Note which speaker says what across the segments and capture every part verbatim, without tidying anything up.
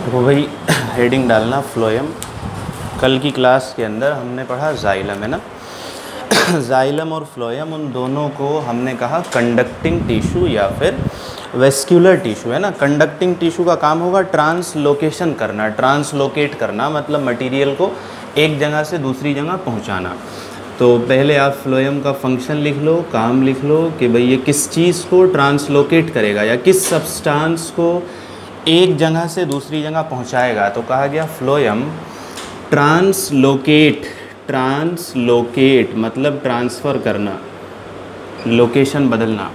Speaker 1: वो भाई हेडिंग डालना फ्लोएम। कल की क्लास के अंदर हमने पढ़ा जाइलम, है ना। जाइलम और फ्लोएम, उन दोनों को हमने कहा कंडक्टिंग टिश्यू या फिर वेस्क्यूलर टिश्यू, है ना। कंडक्टिंग टिश्यू का काम होगा ट्रांसलोकेशन करना, ट्रांसलोकेट करना मतलब मटेरियल को एक जगह से दूसरी जगह पहुंचाना। तो पहले आप फ्लोएम का फंक्शन लिख लो, काम लिख लो कि भाई ये किस चीज़ को ट्रांसलोकेट करेगा या किस सब्सटेंस को एक जगह से दूसरी जगह पहुंचाएगा। तो कहा गया फ्लोएम ट्रांसलोकेट, ट्रांसलोकेट मतलब ट्रांसफ़र करना, लोकेशन बदलना,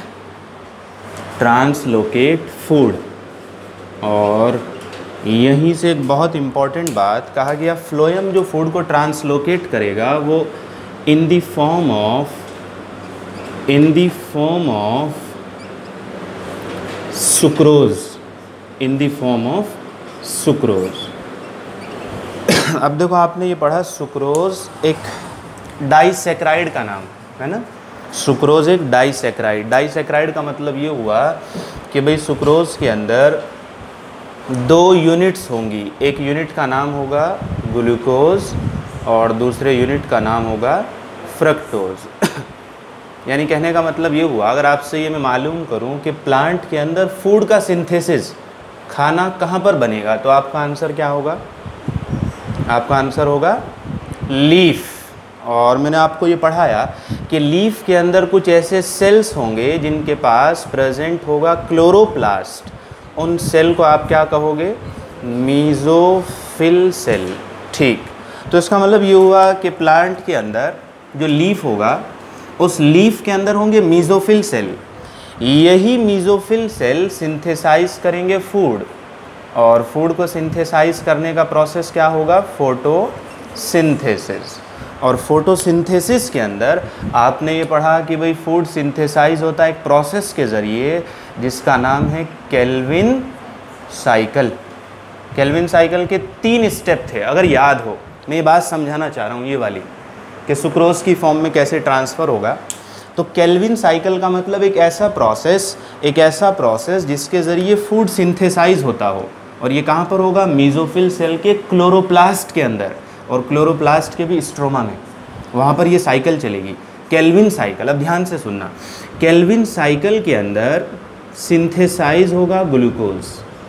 Speaker 1: ट्रांसलोकेट फूड। और यहीं से एक बहुत इम्पॉर्टेंट बात कहा गया, फ्लोएम जो फूड को ट्रांसलोकेट करेगा वो in the form of in the form of sucrose, in the form of sucrose. अब देखो आपने ये पढ़ा, सुक्रोज एक डाइसैकराइड का नाम है ना। सुक्रोज एक डाइसैकराइड, डाइसैकराइड का मतलब ये हुआ कि भाई सुक्रोज के अंदर दो यूनिट्स होंगी, एक यूनिट का नाम होगा ग्लूकोज और दूसरे यूनिट का नाम होगा फ्रक्टोज। यानी कहने का मतलब ये हुआ, अगर आपसे ये मैं मालूम करूं कि प्लांट के अंदर फूड का सिंथेसिस, खाना कहाँ पर बनेगा, तो आपका आंसर क्या होगा? आपका आंसर होगा लीफ। और मैंने आपको ये पढ़ाया कि लीफ के अंदर कुछ ऐसे सेल्स होंगे जिनके पास प्रेजेंट होगा क्लोरोप्लास्ट। उन सेल को आप क्या कहोगे? Mesophyll cell. ठीक, तो इसका मतलब ये हुआ कि प्लांट के अंदर जो लीफ होगा उस लीफ के अंदर होंगे मीज़ोफिल सेल। यही मीज़ोफिल सेल सिंथेसाइज करेंगे फूड, और फूड को सिंथेसाइज करने का प्रोसेस क्या होगा? फोटोसिंथेसिस। और फोटोसिंथेसिस के अंदर आपने ये पढ़ा कि भाई फूड सिंथेसाइज होता है एक प्रोसेस के ज़रिए जिसका नाम है केल्विन साइकिल। केल्विन साइकिल के तीन स्टेप थे, अगर याद हो। मैं ये बात समझाना चाह रहा हूँ ये वाली, कि सुक्रोज की फॉर्म में कैसे ट्रांसफ़र होगा। तो केल्विन साइकिल का मतलब एक ऐसा प्रोसेस, एक ऐसा प्रोसेस जिसके ज़रिए फूड सिंथेसाइज होता हो, और ये कहाँ पर होगा? मीज़ोफिल सेल के क्लोरोप्लास्ट के अंदर, और क्लोरोप्लास्ट के भी स्ट्रोमा में, वहाँ पर ये साइकिल चलेगी, केल्विन साइकिल। अब ध्यान से सुनना, केल्विन साइकिल के अंदर सिंथेसाइज होगा ग्लूकोज।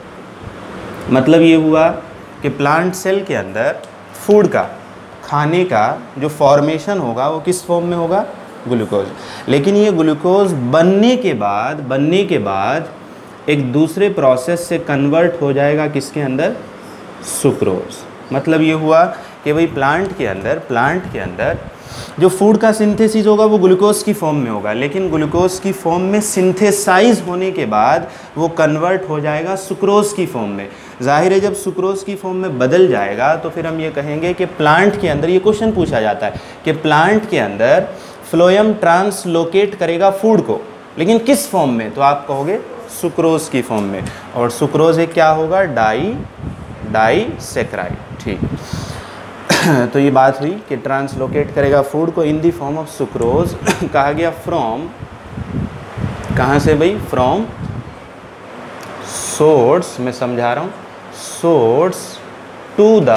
Speaker 1: मतलब ये हुआ कि प्लांट सेल के अंदर फूड का, खाने का जो फॉर्मेशन होगा वो किस फॉर्म में होगा? ग्लूकोज। लेकिन ये ग्लूकोज बनने के बाद बनने के बाद एक दूसरे प्रोसेस से कन्वर्ट हो जाएगा किसके अंदर? सुक्रोज। मतलब ये हुआ कि भाई प्लांट के अंदर प्लांट के अंदर जो फूड का सिंथेसिस होगा वो ग्लूकोज की फॉर्म में होगा, लेकिन ग्लूकोज की फॉर्म में सिंथेसाइज होने के बाद वो कन्वर्ट हो जाएगा सुक्रोज की फॉर्म में। जाहिर है जब सुक्रोज की फॉर्म में बदल जाएगा तो फिर हम ये कहेंगे कि प्लांट के अंदर, ये क्वेश्चन पूछा जाता है कि प्लांट के अंदर फ्लोएम ट्रांसलोकेट करेगा फूड को, लेकिन किस फॉर्म में? तो आप कहोगे सुक्रोज की फॉर्म में। और सुक्रोज एक क्या होगा? Di disaccharide. ठीक, तो ये बात हुई कि ट्रांसलोकेट करेगा फूड को in the form of sucrose. कहा गया फ्रॉम, कहाँ से भाई? फ्रॉम सोर्स, मैं समझा रहा हूँ, source to the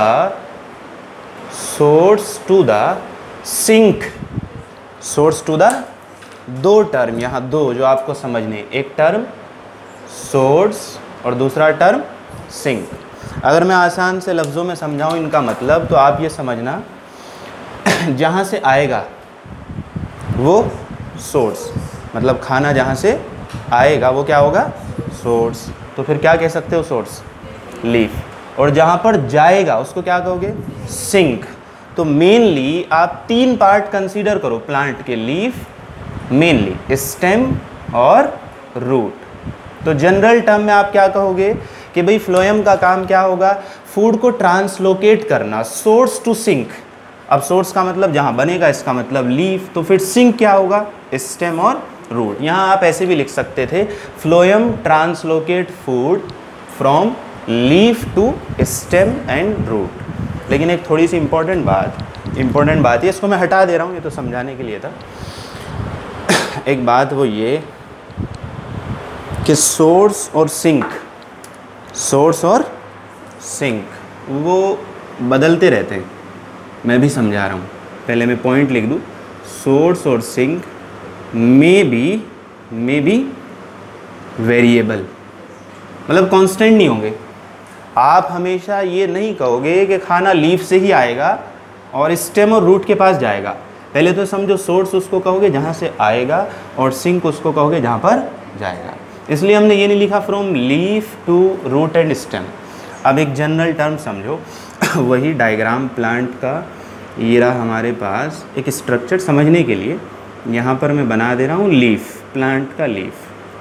Speaker 1: source to the sink. Source to the, दो टर्म यहाँ, दो जो आपको समझने, एक टर्म सोर्स और दूसरा टर्म सिंक। अगर मैं आसान से लफ्ज़ों में समझाऊं इनका मतलब, तो आप ये समझना, जहाँ से आएगा वो सोर्स, मतलब खाना जहाँ से आएगा वो क्या होगा? सोर्स। तो फिर क्या कह सकते हो? Source, leaf. और जहाँ पर जाएगा उसको क्या कहोगे? सिंक। तो मेनली आप तीन पार्ट कंसीडर करो प्लांट के, लीफ, मेनली स्टेम और रूट। तो जनरल टर्म में आप क्या कहोगे कि भाई फ्लोएम का काम क्या होगा? फूड को ट्रांसलोकेट करना, सोर्स टू सिंक। अब सोर्स का मतलब जहाँ बनेगा, इसका मतलब लीफ, तो फिर सिंक क्या होगा? स्टेम और रूट। यहाँ आप ऐसे भी लिख सकते थे, phloem translocate food from leaf to stem and root. लेकिन एक थोड़ी सी इंपॉर्टेंट बात इंपॉर्टेंट बात है, इसको मैं हटा दे रहा हूँ, ये तो समझाने के लिए था। एक बात वो ये कि सोर्स और सिंक, सोर्स और सिंक, वो बदलते रहते हैं। मैं भी समझा रहा हूँ, पहले मैं पॉइंट लिख दूँ। सोर्स और sink maybe maybe variable, मतलब कांस्टेंट नहीं होंगे। आप हमेशा ये नहीं कहोगे कि खाना लीफ से ही आएगा और स्टेम और रूट के पास जाएगा। पहले तो समझो, सोर्स उसको कहोगे जहाँ से आएगा और सिंक उसको कहोगे जहाँ पर जाएगा। इसलिए हमने ये नहीं लिखा from leaf to root and stem. अब एक जनरल टर्म समझो, वही डायग्राम प्लांट का ये रहा हमारे पास एक स्ट्रक्चर समझने के लिए। यहाँ पर मैं बना दे रहा हूँ लीफ, प्लांट का लीफ,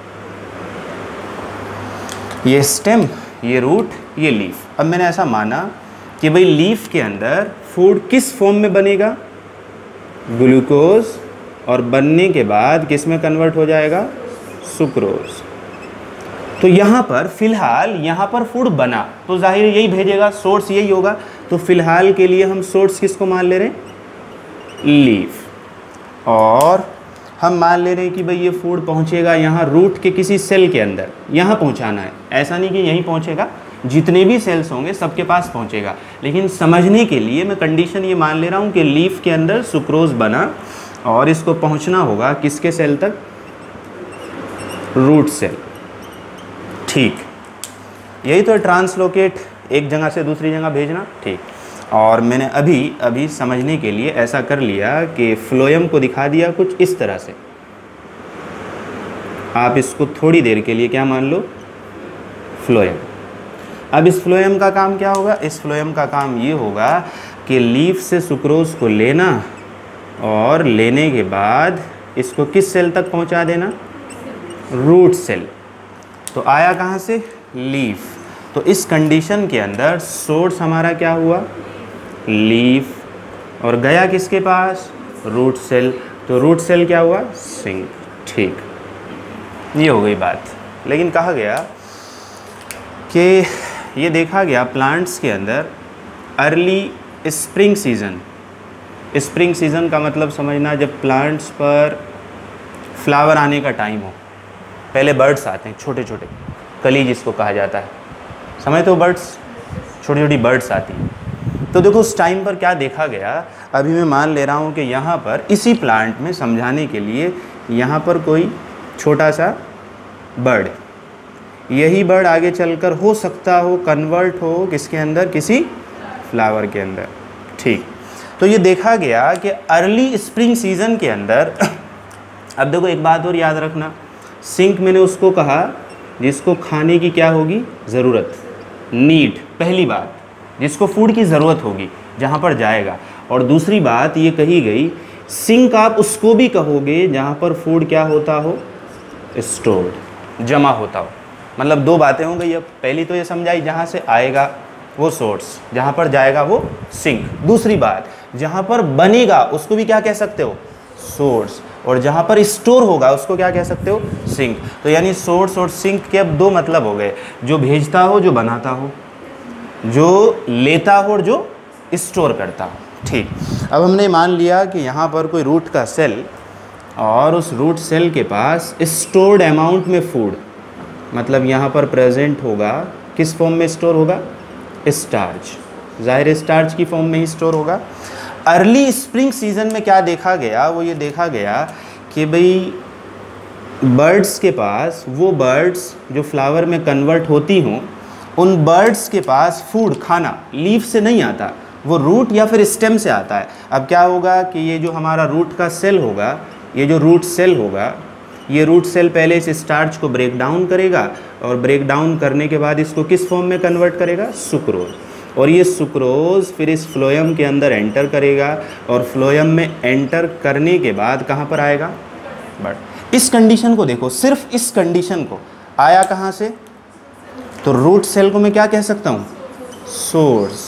Speaker 1: ये स्टेम, ये रूट, ये लीफ। अब मैंने ऐसा माना कि भाई लीफ के अंदर फूड किस फॉर्म में बनेगा, ग्लूकोज, और बनने के बाद किस में कन्वर्ट हो जाएगा, सुक्रोज। तो यहाँ पर फिलहाल यहाँ पर फूड बना तो जाहिर यही भेजेगा, सोर्स यही होगा। तो फिलहाल के लिए हम सोर्स किसको मान ले रहे हैं, लीफ, और हम मान ले रहे हैं कि भाई ये फूड पहुँचेगा यहाँ रूट के किसी सेल के अंदर, यहाँ पहुँचाना है। ऐसा नहीं कि यहीं पहुँचेगा, जितने भी सेल्स होंगे सबके पास पहुँचेगा। लेकिन समझने के लिए मैं कंडीशन ये मान ले रहा हूँ कि लीफ के अंदर सुक्रोज बना और इसको पहुँचना होगा किसके सेल तक, रूट सेल। ठीक, यही तो ट्रांसलोकेट, एक जगह से दूसरी जगह भेजना। ठीक, और मैंने अभी अभी समझने के लिए ऐसा कर लिया कि फ्लोएम को दिखा दिया कुछ इस तरह से। आप इसको थोड़ी देर के लिए क्या मान लो, फ्लोएम। अब इस फ्लोएम का काम क्या होगा, इस फ्लोएम का काम ये होगा कि लीफ से सुक्रोज को लेना और लेने के बाद इसको किस सेल तक पहुंचा देना, रूट सेल। तो आया कहाँ से, लीफ। तो इस कंडीशन के अंदर सोर्स हमारा क्या हुआ, लीफ, और गया किसके पास, रूट सेल। तो रूट सेल क्या हुआ, सिंक। ठीक, ये हो गई बात। लेकिन कहा गया कि ये देखा गया प्लांट्स के अंदर early spring season. Spring season का मतलब समझना, जब प्लांट्स पर फ्लावर आने का टाइम हो। पहले बर्ड्स आते हैं, छोटे छोटे कली जिसको कहा जाता है, समझते हो, बर्ड्स, छोटी छोटी बर्ड्स आती हैं। तो देखो उस टाइम पर क्या देखा गया, अभी मैं मान ले रहा हूँ कि यहाँ पर इसी प्लांट में समझाने के लिए यहाँ पर कोई छोटा सा बर्ड, यही बर्ड आगे चलकर हो सकता हो कन्वर्ट हो किसके अंदर, किसी फ्लावर के अंदर। ठीक, तो ये देखा गया कि अर्ली स्प्रिंग सीज़न के अंदर अब देखो एक बात और याद रखना, सिंक मैंने उसको कहा जिसको खाने की क्या होगी, ज़रूरत, नीड, पहली बात, जिसको फूड की ज़रूरत होगी जहाँ पर जाएगा। और दूसरी बात ये कही गई, सिंक आप उसको भी कहोगे जहाँ पर फूड क्या होता हो, स्टोर्ड, जमा होता हो। मतलब दो बातें हो गई। अब पहली तो ये समझाई, जहाँ से आएगा वो सोर्स, जहाँ पर जाएगा वो सिंक। दूसरी बात, जहाँ पर बनेगा उसको भी क्या कह सकते हो, सोर्स, और जहाँ पर स्टोर होगा उसको क्या कह सकते हो, सिंक। तो यानी सोर्स और सिंक के अब दो मतलब हो गए, जो भेजता हो, जो बनाता हो, जो लेता हो और जो स्टोर करता हो। ठीक, अब हमने मान लिया कि यहाँ पर कोई रूट का सेल और उस रूट सेल के पास स्टोर्ड अमाउंट में फूड, मतलब यहाँ पर प्रेजेंट होगा, किस फॉर्म में स्टोर होगा, स्टार्च, ज़ाहिर स्टार्च की फॉर्म में ही स्टोर होगा। अर्ली स्प्रिंग सीज़न में क्या देखा गया, वो ये देखा गया कि भाई बर्ड्स के पास, वो बर्ड्स जो फ्लावर में कन्वर्ट होती हों, उन बर्ड्स के पास फूड, खाना लीफ से नहीं आता, वो रूट या फिर स्टेम से आता है। अब क्या होगा कि ये जो हमारा रूट का सेल होगा, ये जो रूट सेल होगा, ये रूट सेल पहले इस स्टार्च को ब्रेक डाउन करेगा और ब्रेक डाउन करने के बाद इसको किस फॉर्म में कन्वर्ट करेगा, सुक्रोज। और ये सुक्रोज फिर इस फ्लोएम के अंदर एंटर करेगा और फ्लोएम में एंटर करने के बाद कहाँ पर आएगा, बट इस कंडीशन को देखो, सिर्फ इस कंडीशन को, आया कहाँ से, तो रूट सेल को मैं क्या कह सकता हूँ, सोर्स।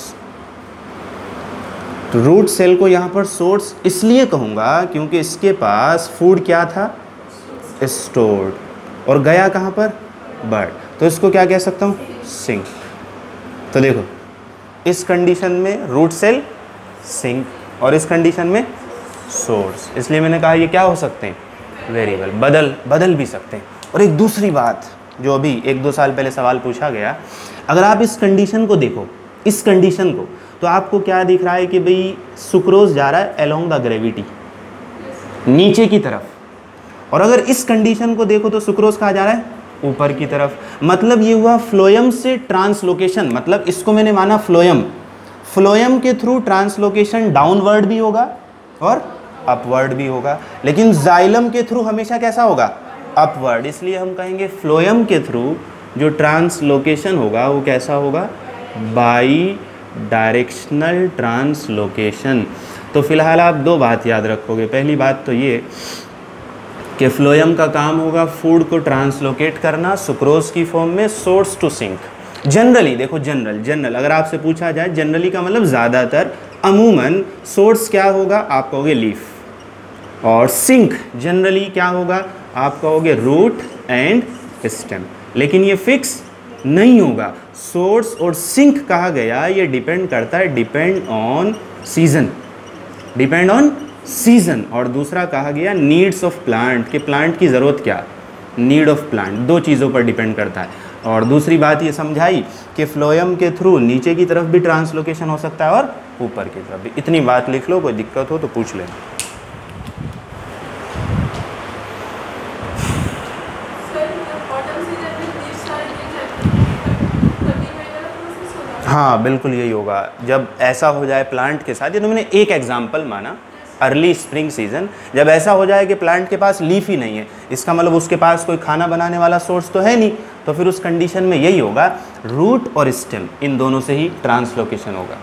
Speaker 1: तो रूट सेल को यहाँ पर सोर्स इसलिए कहूँगा क्योंकि इसके पास फूड क्या था, स्टोर्ड, और गया कहाँ पर, बर्ड। तो इसको क्या कह सकता हूँ, सिंक। तो देखो इस कंडीशन में रूट सेल, सिंक, और इस कंडीशन में सोर्स। इसलिए मैंने कहा ये क्या हो सकते हैं, वेरिएबल, बदल बदल भी सकते हैं। और एक दूसरी बात जो अभी एक दो साल पहले सवाल पूछा गया, अगर आप इस कंडीशन को देखो, इस कंडीशन को, तो आपको क्या दिख रहा है कि भाई सुक्रोज जा रहा है अलोंग द ग्रेविटी, नीचे की तरफ, और अगर इस कंडीशन को देखो तो सुक्रोज कहाँ जा रहा है, ऊपर की तरफ। मतलब ये हुआ फ्लोएम से ट्रांसलोकेशन, मतलब इसको मैंने माना फ्लोएम, फ्लोएम के थ्रू ट्रांसलोकेशन डाउनवर्ड भी होगा और अपवर्ड भी होगा, लेकिन जाइलम के थ्रू हमेशा कैसा होगा, अपवर्ड। इसलिए हम कहेंगे फ्लोएम के थ्रू जो ट्रांसलोकेशन होगा वो कैसा होगा, बाई डायरेक्शनल ट्रांसलोकेशन। तो फिलहाल आप दो बात याद रखोगे। पहली बात तो ये कि फ्लोएम का काम होगा फूड को ट्रांसलोकेट करना सुक्रोज की फॉर्म में सोर्स टू सिंक। जनरली देखो, जनरल जनरल अगर आपसे पूछा जाए, जनरली का मतलब ज़्यादातर, अमूमन सोर्स क्या होगा, आप कहोगे लीफ, और सिंक जनरली क्या होगा, आप कहोगे रूट एंड स्टेम। लेकिन ये फिक्स नहीं होगा। सोर्स और सिंक कहा गया, ये डिपेंड करता है, depend on season, depend on season. और दूसरा कहा गया नीड्स ऑफ प्लांट, कि प्लांट की ज़रूरत क्या, नीड ऑफ प्लांट, दो चीज़ों पर डिपेंड करता है। और दूसरी बात ये समझाई कि फ्लोएम के थ्रू नीचे की तरफ भी ट्रांसलोकेशन हो सकता है और ऊपर की तरफ भी। इतनी बात लिख लो, कोई दिक्कत हो तो पूछ लेना। हाँ बिल्कुल यही होगा। जब ऐसा हो जाए प्लांट के साथ, ये तो मैंने एक एग्जांपल माना, अर्ली स्प्रिंग सीजन, जब ऐसा हो जाए कि प्लांट के पास लीफ ही नहीं है, इसका मतलब उसके पास कोई खाना बनाने वाला सोर्स तो है नहीं, तो फिर उस कंडीशन में यही होगा, रूट और स्टेम इन दोनों से ही ट्रांसलोकेशन होगा।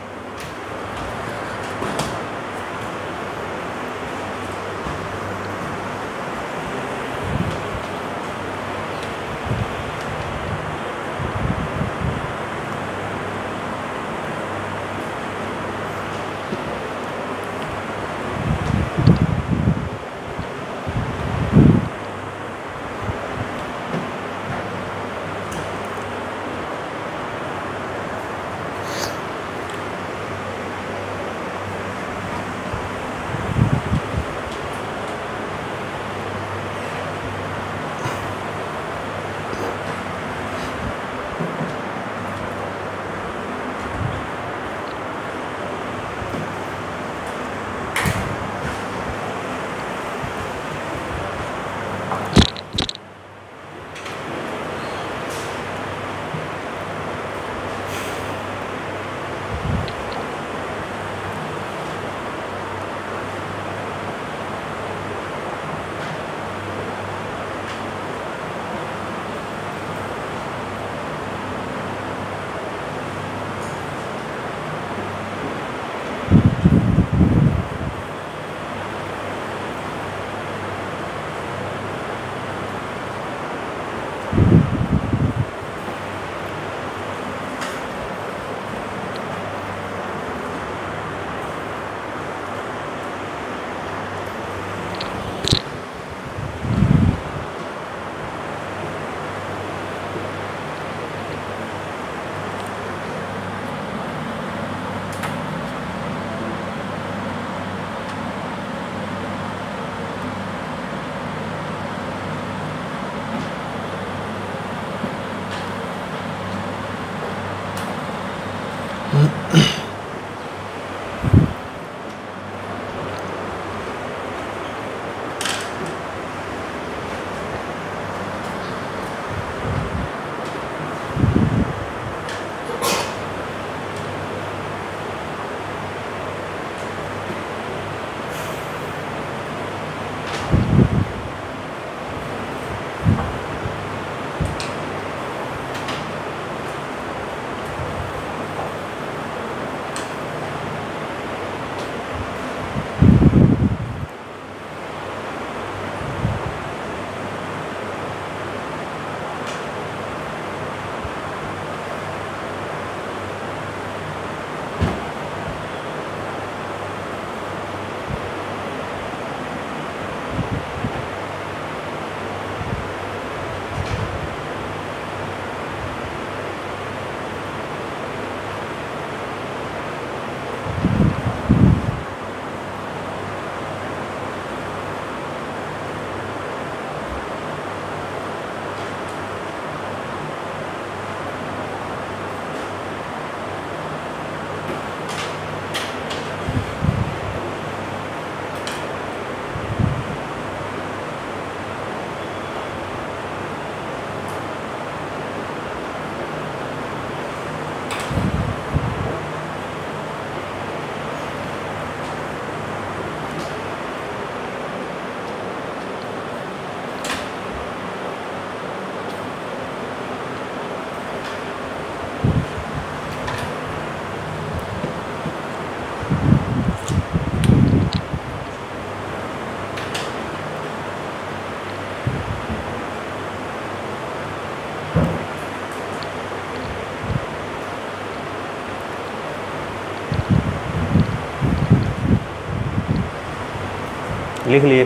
Speaker 1: लिख लिए।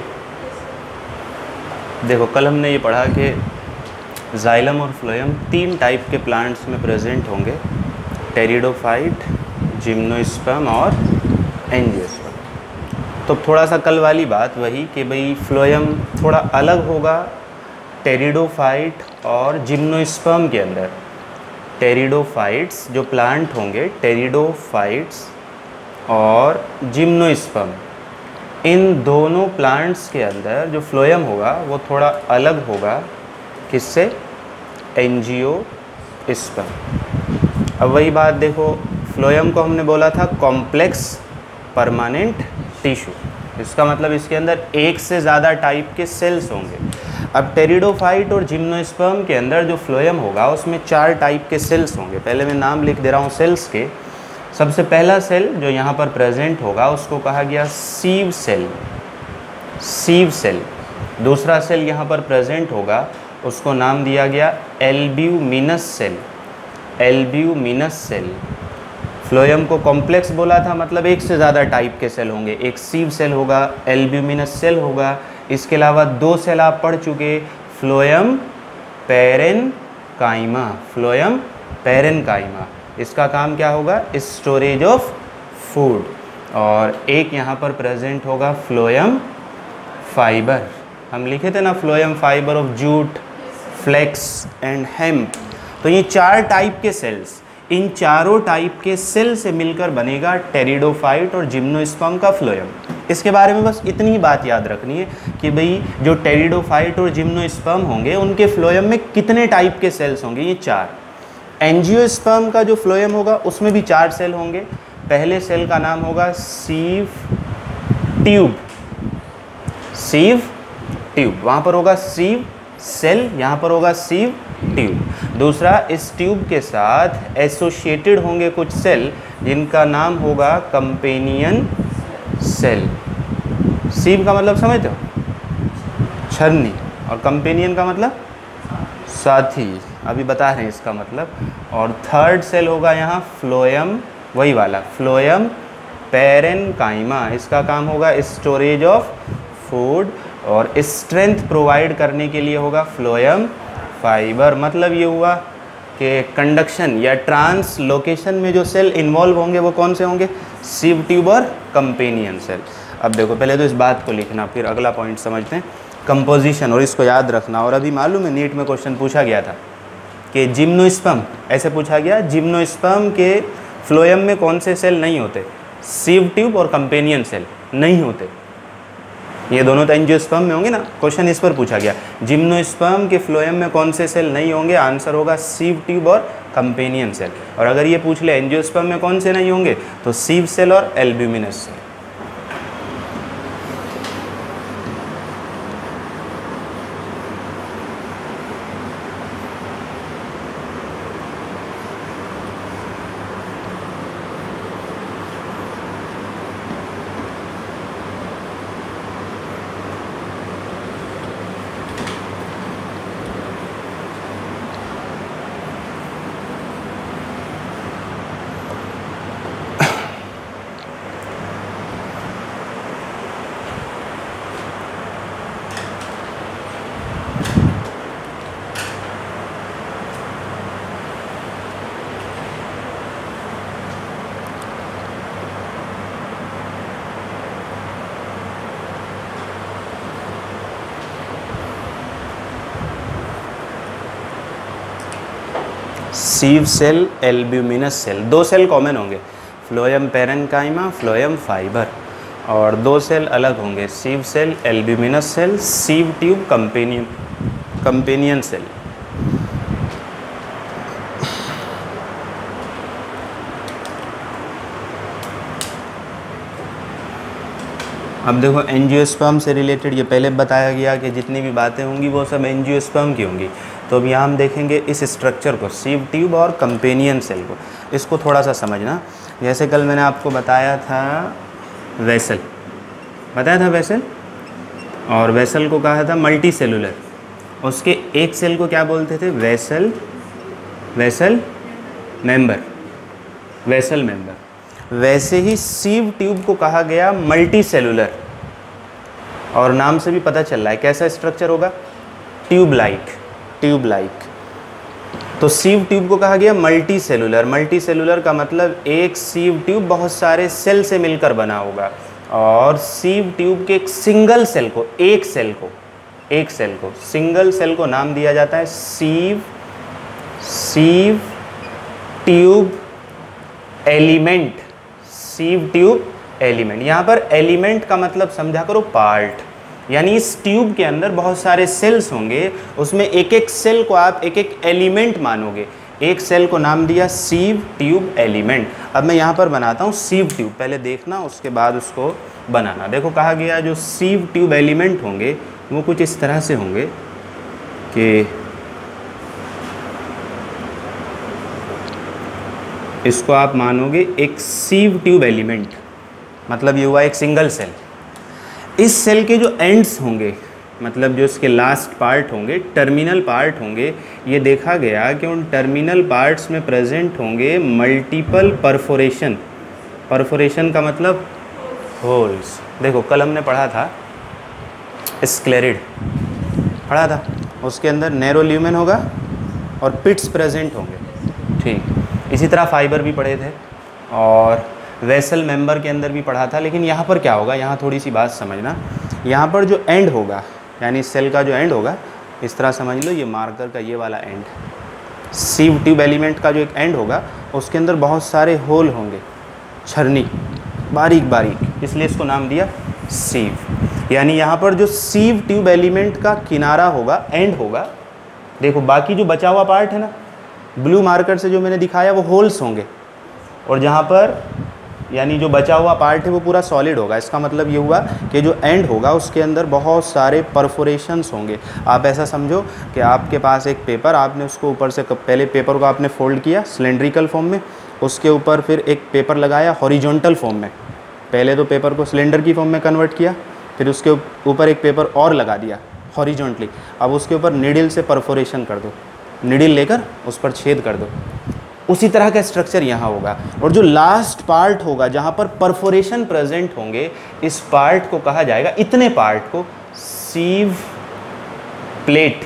Speaker 1: देखो कल हमने ये पढ़ा कि जाइलम और फ्लोएम तीन टाइप के प्लांट्स में प्रेजेंट होंगे, टेरिडोफाइट, जिम्नोस्पर्म और एंजियोस्पर्म। तो थोड़ा सा कल वाली बात वही कि भाई फ्लोएम थोड़ा अलग होगा टेरिडोफाइट और जिम्नोस्पर्म के अंदर। टेरिडोफाइट्स जो प्लांट होंगे, टेरिडोफाइट्स और जिम्नोस्पर्म, इन दोनों प्लांट्स के अंदर जो फ्लोएम होगा वो थोड़ा अलग होगा किससे, एंजियोस्पर्म। अब वही बात देखो, फ्लोएम को हमने बोला था कॉम्प्लेक्स परमानेंट टिश्यू, इसका मतलब इसके अंदर एक से ज़्यादा टाइप के सेल्स होंगे। अब टेरिडोफाइट और जिम्नोस्पर्म के अंदर जो फ्लोएम होगा उसमें चार टाइप के सेल्स होंगे। पहले मैं नाम लिख दे रहा हूँ सेल्स के। सबसे पहला सेल जो यहाँ पर प्रेजेंट होगा उसको कहा गया सीव सेल, सीव सेल। दूसरा सेल यहाँ पर प्रेजेंट होगा उसको नाम दिया गया albuminous cell, albuminous cell. Phloem को कॉम्प्लेक्स बोला था, मतलब एक से ज़्यादा टाइप के सेल होंगे, एक सीव सेल होगा, एल्ब्यूमिनस सेल होगा। इसके अलावा दो सेल आप पढ़ चुके, फ्लोएम पैरेनकाइमा, फ्लोएम पैरेनकाइमा, इसका काम क्या होगा, स्टोरेज ऑफ फूड। और एक यहाँ पर प्रेजेंट होगा फ्लोएम फाइबर, हम लिखे थे ना phloem fibre of jute, flax and hemp. तो ये चार टाइप के सेल्स, इन चारों टाइप के सेल से मिलकर बनेगा टेरिडोफाइट और जिम्नोस्पर्म का फ्लोएम। इसके बारे में बस इतनी ही बात याद रखनी है कि भाई जो टेरिडोफाइट और जिम्नोस्पर्म होंगे उनके फ्लोएम में कितने टाइप के सेल्स होंगे, ये चार। एंजियोस्पर्म का जो फ्लोएम होगा उसमें भी चार सेल होंगे। पहले सेल का नाम होगा सीव ट्यूब, सीव ट्यूब, वहाँ पर होगा सीव सेल, यहाँ पर होगा सीव ट्यूब। दूसरा, इस ट्यूब के साथ एसोसिएटेड होंगे कुछ सेल जिनका नाम होगा कंपेनियन सेल। सीव का मतलब समझते हो, छरनी, और कंपेनियन का मतलब साथी, अभी बता रहे हैं इसका मतलब। और थर्ड सेल होगा यहाँ फ्लोएम, वही वाला फ्लोएम पैरेनकाइमा, इसका काम होगा स्टोरेज ऑफ फूड और स्ट्रेंथ प्रोवाइड करने के लिए होगा फ्लोएम फाइबर। मतलब ये हुआ कि कंडक्शन या ट्रांसलोकेशन में जो सेल इन्वॉल्व होंगे वो कौन से होंगे, सीव ट्यूब और कंपेनियन सेल। अब देखो पहले तो इस बात को लिखना, फिर अगला पॉइंट समझते हैं, कंपोजिशन, और इसको याद रखना। और अभी मालूम है नीट में क्वेश्चन पूछा गया था कि जिम्नोस्पर्म, ऐसे पूछा गया, जिम्नोस्पर्म के फ्लोएम में कौन से सेल नहीं होते, सीव ट्यूब और कंपेनियन सेल नहीं होते। ये दोनों तो एंजियोस्पर्म में होंगे ना, क्वेश्चन इस पर पूछा गया, जिम्नोस्पर्म के फ्लोएम में कौन से सेल नहीं होंगे, आंसर होगा सीव ट्यूब और कंपेनियन सेल। और अगर ये पूछ ले एंजियोस्पर्म में कौन से नहीं होंगे, तो सीव सेल और albuminous cell. Sieve cell, albuminous cell, दो सेल कॉमन होंगे, फ्लोएम पैरेनकाइमा, फ्लोएम फाइबर, और दो सेल अलग होंगे, sieve cell, albuminous cell, sieve tube, companion companion cell. अब देखो एंजियोस्पर्म से रिलेटेड ये पहले बताया गया कि जितनी भी बातें होंगी वो सब एंजियोस्पर्म की होंगी। तो अब यहाँ हम देखेंगे इस स्ट्रक्चर को, सीव ट्यूब और कंपेनियन सेल को, इसको थोड़ा सा समझना। जैसे कल मैंने आपको बताया था वेसल, बताया था वेसल, और वेसल को कहा था मल्टी सेलुलर, उसके एक सेल को क्या बोलते थे, vessel, vessel member, vessel member. वैसे ही सीव ट्यूब को कहा गया मल्टी सेलुलर, और नाम से भी पता चल रहा है कैसा स्ट्रक्चर होगा, ट्यूब लाइक, ट्यूब लाइक। तो सीव ट्यूब को कहा गया मल्टी सेलुलर। मल्टी सेलुलर का मतलब एक सीव ट्यूब बहुत सारे सेल से मिलकर बना होगा, और सीव ट्यूब के एक सिंगल सेल को, एक सेल को, एक सेल को, सिंगल सेल को नाम दिया जाता है sieve, sieve tube element, sieve tube element. यहाँ पर एलिमेंट का मतलब समझा करो पार्ट, यानी इस ट्यूब के अंदर बहुत सारे सेल्स होंगे, उसमें एक एक सेल को आप एक एक एलिमेंट मानोगे। एक सेल को नाम दिया सीव ट्यूब एलिमेंट। अब मैं यहाँ पर बनाता हूँ सीव ट्यूब, पहले देखना उसके बाद उसको बनाना। देखो कहा गया जो सीव ट्यूब एलिमेंट होंगे वो कुछ इस तरह से होंगे कि इसको आप मानोगे एक सीव ट्यूब एलिमेंट, मतलब ये हुआ एक सिंगल सेल। इस सेल के जो एंड्स होंगे, मतलब जो इसके लास्ट पार्ट होंगे, टर्मिनल पार्ट होंगे, ये देखा गया कि उन टर्मिनल पार्ट्स में प्रेजेंट होंगे मल्टीपल परफोरेशन। परफोरेशन का मतलब होल्स। देखो कल हमने पढ़ा था स्क्लेरिड, पढ़ा था, उसके अंदर नैरो ल्यूमेन होगा और पिट्स प्रेजेंट होंगे, ठीक। इसी तरह फाइबर भी पढ़े थे और वेसल मेंबर के अंदर भी पढ़ा था। लेकिन यहाँ पर क्या होगा, यहाँ थोड़ी सी बात समझना। यहाँ पर जो एंड होगा, यानी सेल का जो एंड होगा, इस तरह समझ लो, ये मार्कर का ये वाला एंड, सीव ट्यूब एलिमेंट का जो एक एंड होगा उसके अंदर बहुत सारे होल होंगे, छरनी, बारीक बारीक, इसलिए इसको नाम दिया सीव। यानी यहाँ पर जो सीव ट्यूब एलिमेंट का किनारा होगा, एंड होगा, देखो बाकी जो बचा हुआ पार्ट है ना, ब्लू मार्कर से जो मैंने दिखाया वो होल्स होंगे, और जहाँ पर यानी जो बचा हुआ पार्ट है वो पूरा सॉलिड होगा। इसका मतलब ये हुआ कि जो एंड होगा उसके अंदर बहुत सारे परफोरेशंस होंगे। आप ऐसा समझो कि आपके पास एक पेपर, आपने उसको ऊपर से, पहले पेपर को आपने फोल्ड किया सिलेंड्रिकल फॉर्म में, उसके ऊपर फिर एक पेपर लगाया हॉरिजॉन्टल फॉर्म में। पहले तो पेपर को सिलेंडर की फॉर्म में कन्वर्ट किया, फिर उसके ऊपर एक पेपर और लगा दिया हॉरिजॉन्टली। अब उसके ऊपर नीडल से परफोरेशन कर दो, नीडल लेकर उस पर छेद कर दो। उसी तरह का स्ट्रक्चर यहाँ होगा, और जो लास्ट पार्ट होगा जहाँ पर परफोरेशन प्रेजेंट होंगे, इस पार्ट को कहा जाएगा, इतने पार्ट को sieve plate.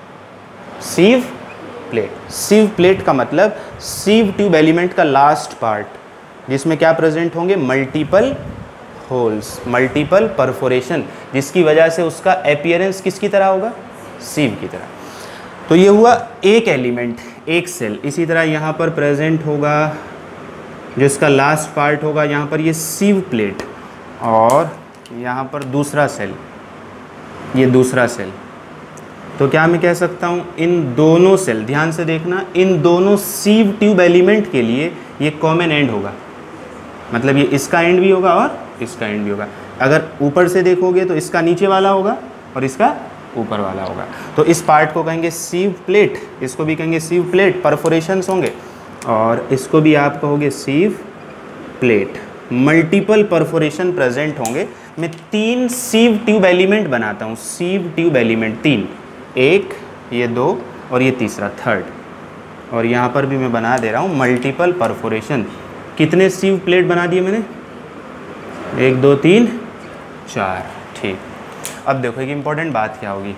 Speaker 1: Sieve plate, sieve plate का मतलब सीव ट्यूब एलिमेंट का लास्ट पार्ट, जिसमें क्या प्रेजेंट होंगे, मल्टीपल होल्स, मल्टीपल परफोरेशन, जिसकी वजह से उसका अपीयरेंस किसकी तरह होगा, सीव की तरह। तो ये हुआ एक एलिमेंट, एक सेल। इसी तरह यहाँ पर प्रेजेंट होगा जो इसका लास्ट पार्ट होगा, यहाँ पर ये सीव प्लेट, और यहाँ पर दूसरा सेल, ये दूसरा सेल। तो क्या मैं कह सकता हूँ, इन दोनों सेल, ध्यान से देखना, इन दोनों सीव ट्यूब एलिमेंट के लिए ये कॉमन एंड होगा, मतलब ये इसका एंड भी होगा और इसका एंड भी होगा। अगर ऊपर से देखोगे तो इसका नीचे वाला होगा और इसका ऊपर वाला होगा। तो इस पार्ट को कहेंगे सीव प्लेट, इसको भी कहेंगे सीव प्लेट, परफोरेशंस होंगे, और इसको भी आप कहोगे sieve plate, multiple perforation present होंगे। मैं तीन सीव ट्यूब एलिमेंट बनाता हूँ, सीव ट्यूब एलिमेंट तीन, एक, ये दो, और ये तीसरा थर्ड, और यहाँ पर भी मैं बना दे रहा हूँ मल्टीपल परफोरेशन। कितने सीव प्लेट बना दिए मैंने, एक, दो, तीन, चार, ठीक। अब देखो एक इम्पॉर्टेंट बात क्या होगी,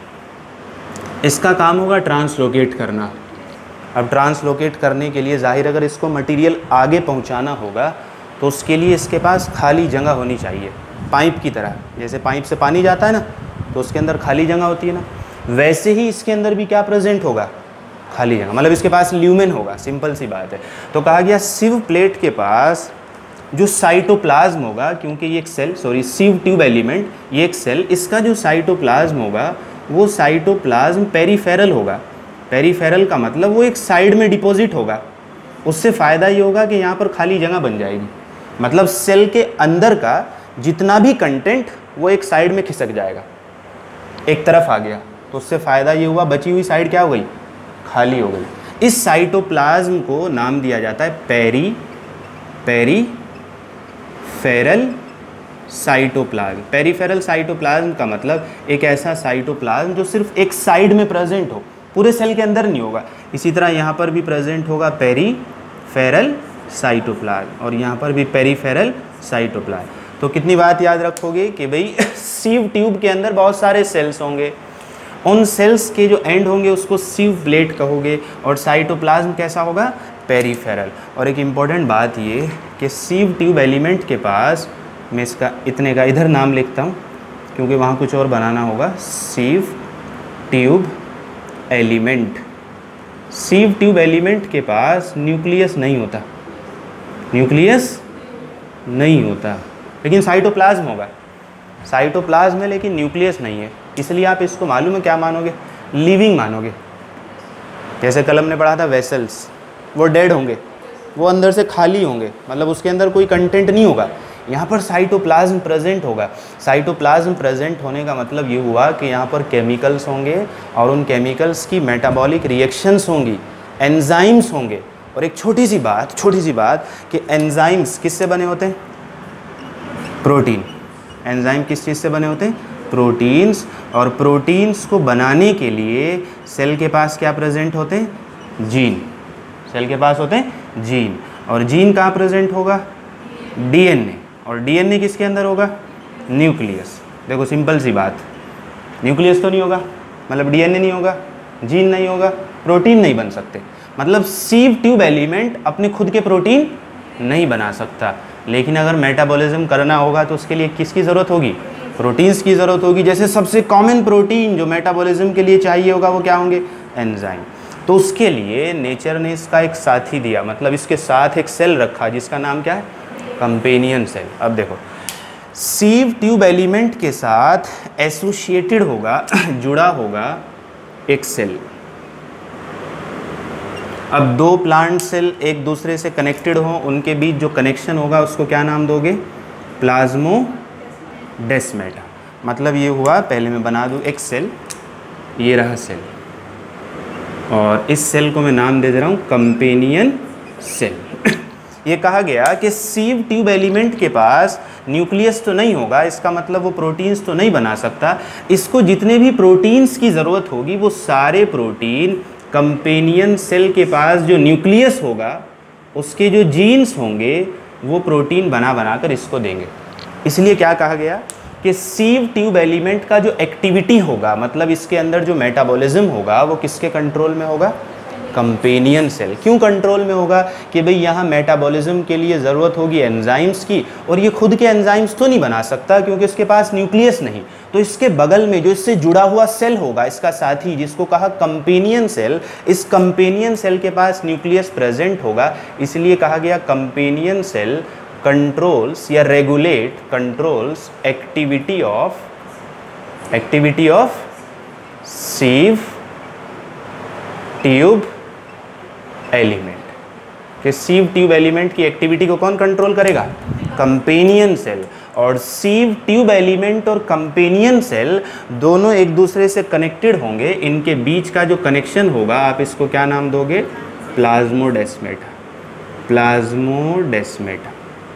Speaker 1: इसका काम होगा ट्रांसलोकेट करना। अब ट्रांसलोकेट करने के लिए जाहिर अगर इसको मटेरियल आगे पहुंचाना होगा तो उसके लिए इसके पास खाली जगह होनी चाहिए, पाइप की तरह। जैसे पाइप से पानी जाता है ना, तो उसके अंदर खाली जगह होती है ना, वैसे ही इसके अंदर भी क्या प्रेजेंट होगा, खाली जगह, मतलब इसके पास ल्यूमेन होगा, सिंपल सी बात है। तो कहा गया सीव प्लेट के पास जो साइटोप्लाज्म होगा, क्योंकि ये एक cell, sorry sieve tube element, ये एक सेल, इसका जो साइटोप्लाज्म होगा वो साइटोप्लाज्म पेरीफेरल होगा। पेरीफेरल का मतलब वो एक साइड में डिपॉजिट होगा। उससे फ़ायदा ये होगा कि यहाँ पर खाली जगह बन जाएगी, मतलब सेल के अंदर का जितना भी कंटेंट वो एक साइड में खिसक जाएगा, एक तरफ आ गया। तो उससे फ़ायदा ये हुआ, बची हुई साइड क्या हो गई, खाली हो गई। इस साइटोप्लाज्म को नाम दिया जाता है peri peripheral cytoplasm. Peripheral cytoplasm का मतलब एक ऐसा साइटोप्लाज्म जो सिर्फ एक साइड में प्रेजेंट हो, पूरे सेल के अंदर नहीं होगा। इसी तरह यहाँ पर भी प्रेजेंट होगा पेरीफेरल साइटोप्लाज्म, और यहाँ पर भी पेरीफेरल साइटोप्लाज्म। तो कितनी बात याद रखोगे कि भाई सीव ट्यूब के अंदर बहुत सारे सेल्स होंगे, उन सेल्स के जो एंड होंगे उसको सीव प्लेट कहोगे, और साइटोप्लाज्म कैसा होगा, पेरीफेरल। और एक इम्पॉर्टेंट बात ये कि सीव ट्यूब एलिमेंट के पास, मैं इसका इतने का इधर नाम लिखता हूँ क्योंकि वहाँ कुछ और बनाना होगा, sieve tube element. Sieve tube element के पास न्यूक्लियस नहीं होता, न्यूक्लियस नहीं होता, लेकिन साइटोप्लाज्म होगा। साइटोप्लाज्म है लेकिन न्यूक्लियस नहीं है, इसलिए आप इसको मालूम है क्या मानोगे, लिविंग मानोगे। जैसे कलम ने पढ़ा था वेसल्स, वो डेड होंगे, वो अंदर से खाली होंगे, मतलब उसके अंदर कोई कंटेंट नहीं होगा। यहाँ पर साइटोप्लाज्म प्रेजेंट होगा। साइटोप्लाज्म प्रेजेंट होने का मतलब ये हुआ कि यहाँ पर केमिकल्स होंगे और उन केमिकल्स की मेटाबॉलिक रिएक्शंस होंगी, एंजाइम्स होंगे। और एक छोटी सी बात, छोटी सी बात कि एंजाइम्स किससे बने होते हैं, प्रोटीन। एंजाइम किस चीज़ से बने होते हैं, प्रोटीन्स। और प्रोटीन्स को बनाने के लिए सेल के पास क्या प्रेजेंट होते हैं, जीन। सेल के पास होते हैं जीन, और जीन कहाँ प्रेजेंट होगा, डीएनए। और डीएनए किसके अंदर होगा, न्यूक्लियस। देखो सिंपल सी बात, न्यूक्लियस तो नहीं होगा, मतलब डीएनए नहीं होगा, जीन नहीं होगा, प्रोटीन नहीं बन सकते। मतलब सीव ट्यूब एलिमेंट अपने खुद के प्रोटीन नहीं बना सकता, लेकिन अगर मेटाबॉलिज्म करना होगा तो उसके लिए किसकी ज़रूरत होगी, प्रोटीन्स की ज़रूरत होगी। जैसे सबसे कॉमन प्रोटीन जो मेटाबॉलिज्म के लिए चाहिए होगा वो क्या होंगे, एंजाइम। तो उसके लिए नेचर ने इसका एक साथी दिया, मतलब इसके साथ एक सेल रखा जिसका नाम क्या है, कंपेनियन सेल। अब देखो सीव ट्यूब एलिमेंट के साथ एसोसिएटेड होगा, जुड़ा होगा एक सेल। अब दो प्लांट सेल एक दूसरे से कनेक्टेड हों, उनके बीच जो कनेक्शन होगा उसको क्या नाम दोगे, प्लाज्मोडेस्मेटा। मतलब ये हुआ, पहले मैं बना दूँ एक सेल, ये रहा सेल, और इस सेल को मैं नाम दे दे रहा हूँ कंपेनियन सेल। ये कहा गया कि सीव ट्यूब एलिमेंट के पास न्यूक्लियस तो नहीं होगा, इसका मतलब वो प्रोटीन्स तो नहीं बना सकता। इसको जितने भी प्रोटीन्स की ज़रूरत होगी वो सारे प्रोटीन कंपेनियन सेल के पास जो न्यूक्लियस होगा उसके जो जीन्स होंगे वो प्रोटीन बना बना कर इसको देंगे। इसलिए क्या कहा गया कि सीव ट्यूब एलिमेंट का जो एक्टिविटी होगा, मतलब इसके अंदर जो मेटाबॉलिज्म होगा वो किसके कंट्रोल में होगा, कंपेनियन सेल। क्यों कंट्रोल में होगा कि भाई यहाँ मेटाबॉलिज्म के लिए ज़रूरत होगी एंजाइम्स की, और ये खुद के एंजाइम्स तो नहीं बना सकता क्योंकि इसके पास न्यूक्लियस नहीं। तो इसके बगल में जो इससे जुड़ा हुआ सेल होगा, इसका साथी, जिसको कहा कंपेनियन सेल, इस कंपेनियन सेल के पास न्यूक्लियस प्रेजेंट होगा। इसलिए कहा गया कंपेनियन सेल कंट्रोल्स या regulate controls activity of activity of sieve tube element. कि सीव ट्यूब एलिमेंट की एक्टिविटी को कौन कंट्रोल करेगा, कंपेनियन सेल। और सीव ट्यूब एलिमेंट और कंपेनियन सेल दोनों एक दूसरे से कनेक्टेड होंगे, इनके बीच का जो कनेक्शन होगा आप इसको क्या नाम दोगे, प्लाज्मोडेस्मेटा। प्लाज्मोडेस्मेटा।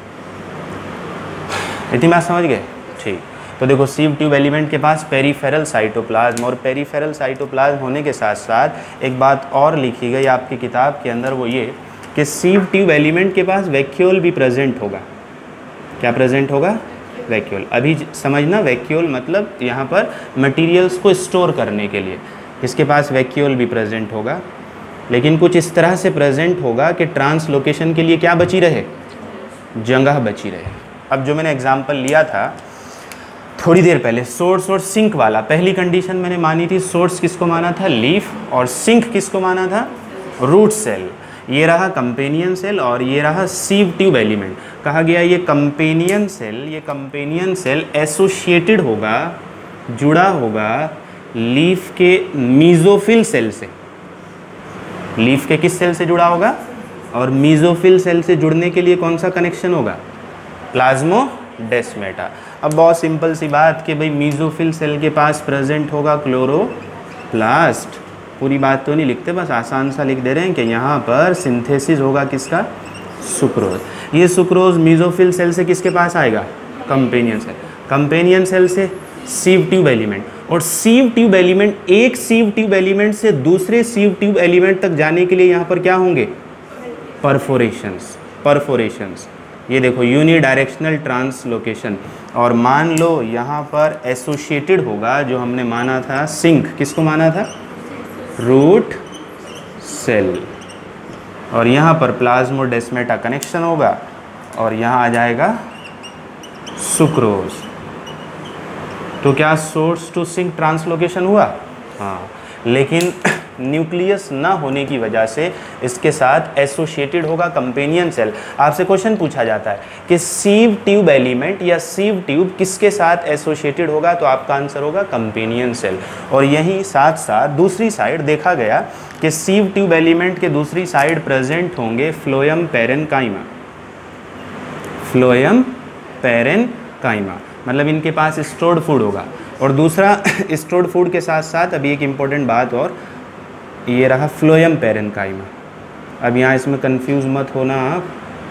Speaker 1: इतनी बात समझ गए, ठीक। तो देखो सीव ट्यूब एलिमेंट के पास पेरीफेरल साइटोप्लाज्म, और पेरीफेरल साइटोप्लाज्म होने के साथ साथ एक बात और लिखी गई आपकी किताब के अंदर, वो ये कि सीव ट्यूब एलिमेंट के पास वैक्यूल भी प्रेजेंट होगा। क्या प्रेजेंट होगा, वैक्यूल। अभी समझना, वैक्यूल मतलब यहाँ पर मटेरियल्स को स्टोर करने के लिए इसके पास वैक्यूल भी प्रेजेंट होगा, लेकिन कुछ इस तरह से प्रेजेंट होगा कि ट्रांसलोकेशन के लिए क्या बची रहे, जगह बची रहे। अब जो मैंने एग्जाम्पल लिया था थोड़ी देर पहले, सोर्स और सिंक वाला, पहली कंडीशन मैंने मानी थी, सोर्स किसको माना था, लीफ, और सिंक किसको माना था, रूट सेल। ये रहा कंपेनियन सेल और ये रहा सीव ट्यूब एलिमेंट। कहा गया ये कंपेनियन सेल, ये कंपेनियन सेल एसोसिएटेड होगा, जुड़ा होगा लीफ के मीजोफिल सेल से। लीफ के किस सेल से जुड़ा होगा, और मीजोफिल सेल से जुड़ने के लिए कौन सा कनेक्शन होगा, प्लाज्मोडेस्मेटा। अब बहुत सिंपल सी बात कि भाई मीजोफिल सेल के पास प्रेजेंट होगा क्लोरोप्लास्ट। पूरी बात तो नहीं लिखते, बस आसान सा लिख दे रहे हैं कि यहाँ पर सिंथेसिस होगा किसका, सुक्रोज। ये सुक्रोज मीजोफिल सेल से किसके पास आएगा, कंपेनियन सेल। कंपेनियन सेल से सीव ट्यूब एलिमेंट, और सीव ट्यूब एलिमेंट एक सीव ट्यूब एलिमेंट से दूसरे सीव ट्यूब एलिमेंट तक जाने के लिए यहाँ पर क्या होंगे, परफोरेशंस। परफोरेशंस ये देखो यूनिडायरेक्शनल ट्रांसलोकेशन। और मान लो यहाँ पर एसोसिएटेड होगा, जो हमने माना था सिंक, किसको माना था? Root cell. और यहाँ पर प्लाज्मोडेस्माटा कनेक्शन होगा और यहाँ आ जाएगा सुक्रोज। तो क्या सोर्स टू सिंक ट्रांसलोकेशन हुआ? हाँ, लेकिन न्यूक्लियस ना होने की वजह से इसके साथ एसोसिएटेड होगा कंपेनियन सेल। आपसे क्वेश्चन पूछा जाता है कि सीव ट्यूब एलिमेंट या सीव ट्यूब किसके साथ एसोसिएटेड होगा, तो आपका आंसर होगा कंपेनियन सेल। और यही साथ साथ दूसरी साइड देखा गया कि सीव ट्यूब एलिमेंट के दूसरी साइड प्रेजेंट होंगे फ्लोएम पैरेन्काइमा। फ्लोएम पैरेन्काइमा मतलब इनके पास स्टोर्ड फूड होगा। और दूसरा स्टोर्ड फूड के साथ साथ अभी एक इम्पॉर्टेंट बात और, ये रहा फ्लोएम पैरेन्काइमा। अब यहाँ इसमें कंफ्यूज मत होना आप,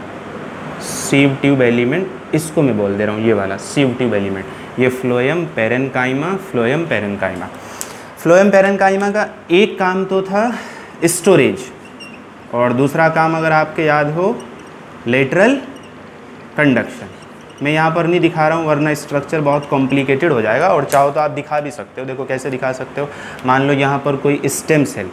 Speaker 1: सीव ट्यूब एलिमेंट इसको मैं बोल दे रहा हूँ, ये वाला सीव ट्यूब एलिमेंट, ये phloem parenchyma. Phloem parenchyma phloem parenchyma का एक काम तो था स्टोरेज, और दूसरा काम अगर आपके याद हो लेटरल कंडक्शन। मैं यहाँ पर नहीं दिखा रहा हूँ वरना स्ट्रक्चर बहुत कॉम्प्लिकेटेड हो जाएगा, और चाहो तो आप दिखा भी सकते हो। देखो कैसे दिखा सकते हो, मान लो यहाँ पर कोई स्टेम सेल,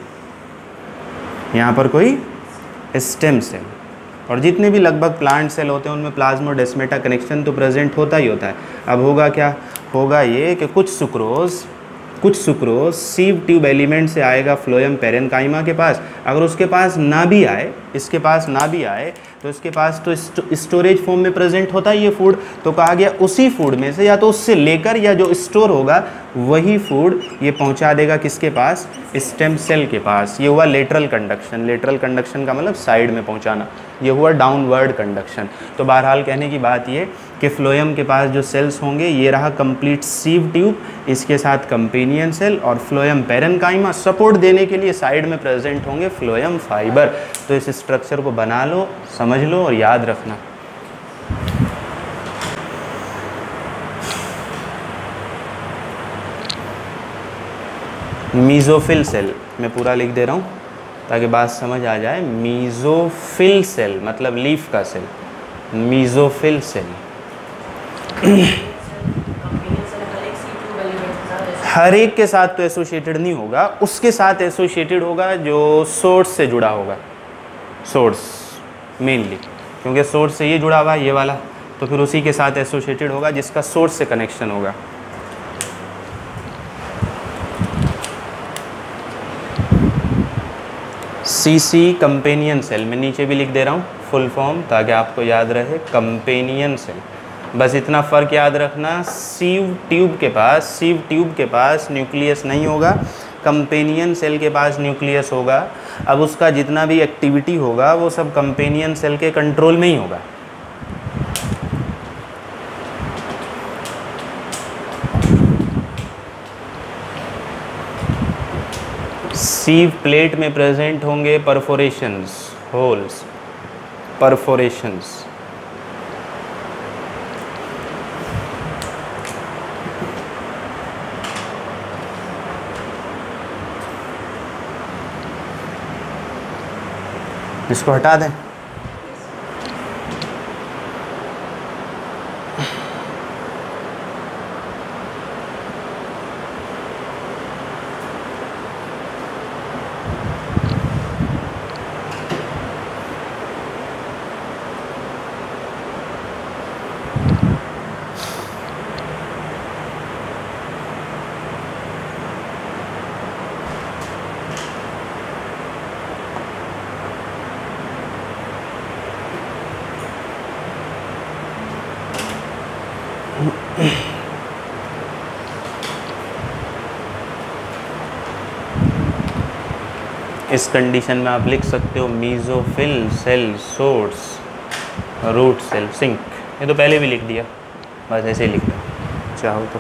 Speaker 1: यहाँ पर कोई स्टेम सेल, और जितने भी लगभग प्लांट सेल होते हैं उनमें प्लाज्मोडेस्माटा कनेक्शन तो प्रेजेंट होता ही होता है। अब होगा क्या, होगा ये कि कुछ सुक्रोज कुछ सुक्रोज सीव ट्यूब एलिमेंट से आएगा फ्लोएम पैरेन्काइमा के पास। अगर उसके पास ना भी आए, इसके पास ना भी आए, तो इसके पास तो स्टोरेज फॉर्म में प्रेजेंट होता है ये फूड। तो कहा गया उसी फूड में से या तो उससे लेकर या जो स्टोर होगा वही फूड ये पहुंचा देगा किसके पास? स्टेम सेल के पास। ये हुआ लेटरल कंडक्शन। लेटरल कंडक्शन का मतलब साइड में पहुंचाना, ये हुआ डाउनवर्ड कंडक्शन। तो बहरहाल कहने की बात ये कि फ्लोएम के पास जो सेल्स होंगे, ये रहा कंप्लीट सीव ट्यूब, इसके साथ कंपेनियन सेल, और फ्लोएम पैरेन्काइमा सपोर्ट देने के लिए साइड में प्रेजेंट होंगे फ्लोएम फाइबर। तो इस स्ट्रक्चर को बना लो, समझ लो और याद रखना। मीज़ोफिल सेल मैं पूरा लिख दे रहा हूँ ताकि बात समझ आ जाए। मीज़ोफिल सेल मतलब लीफ का सेल, मीज़ोफिल सेल। हर एक के साथ तो एसोसिएटेड नहीं होगा, उसके साथ एसोसिएटेड होगा जो सोर्स से जुड़ा होगा। सोर्स मेनली, क्योंकि सोर्स से ये जुड़ा हुआ है ये वाला, तो फिर उसी के साथ एसोसिएटेड होगा जिसका सोर्स से कनेक्शन होगा। सी सी कंपेनियन सेल मैं नीचे भी लिख दे रहा हूँ फुल फॉर्म ताकि आपको याद रहे। कंपेनियन सेल, बस इतना फ़र्क याद रखना, सीव ट्यूब के पास सीव ट्यूब के पास न्यूक्लियस नहीं होगा, कंपेनियन सेल के पास न्यूक्लियस होगा। अब उसका जितना भी एक्टिविटी होगा वो सब कंपेनियन सेल के कंट्रोल में ही होगा। सीव प्लेट में प्रेजेंट होंगे परफोरेशंस, होल्स, परफोरेशंस। इसको हटा दें। इस कंडीशन में आप लिख सकते हो mesophyll cell source, root cell, sink. ये तो पहले भी लिख दिया, बस ऐसे ही लिख दो चाहो तो।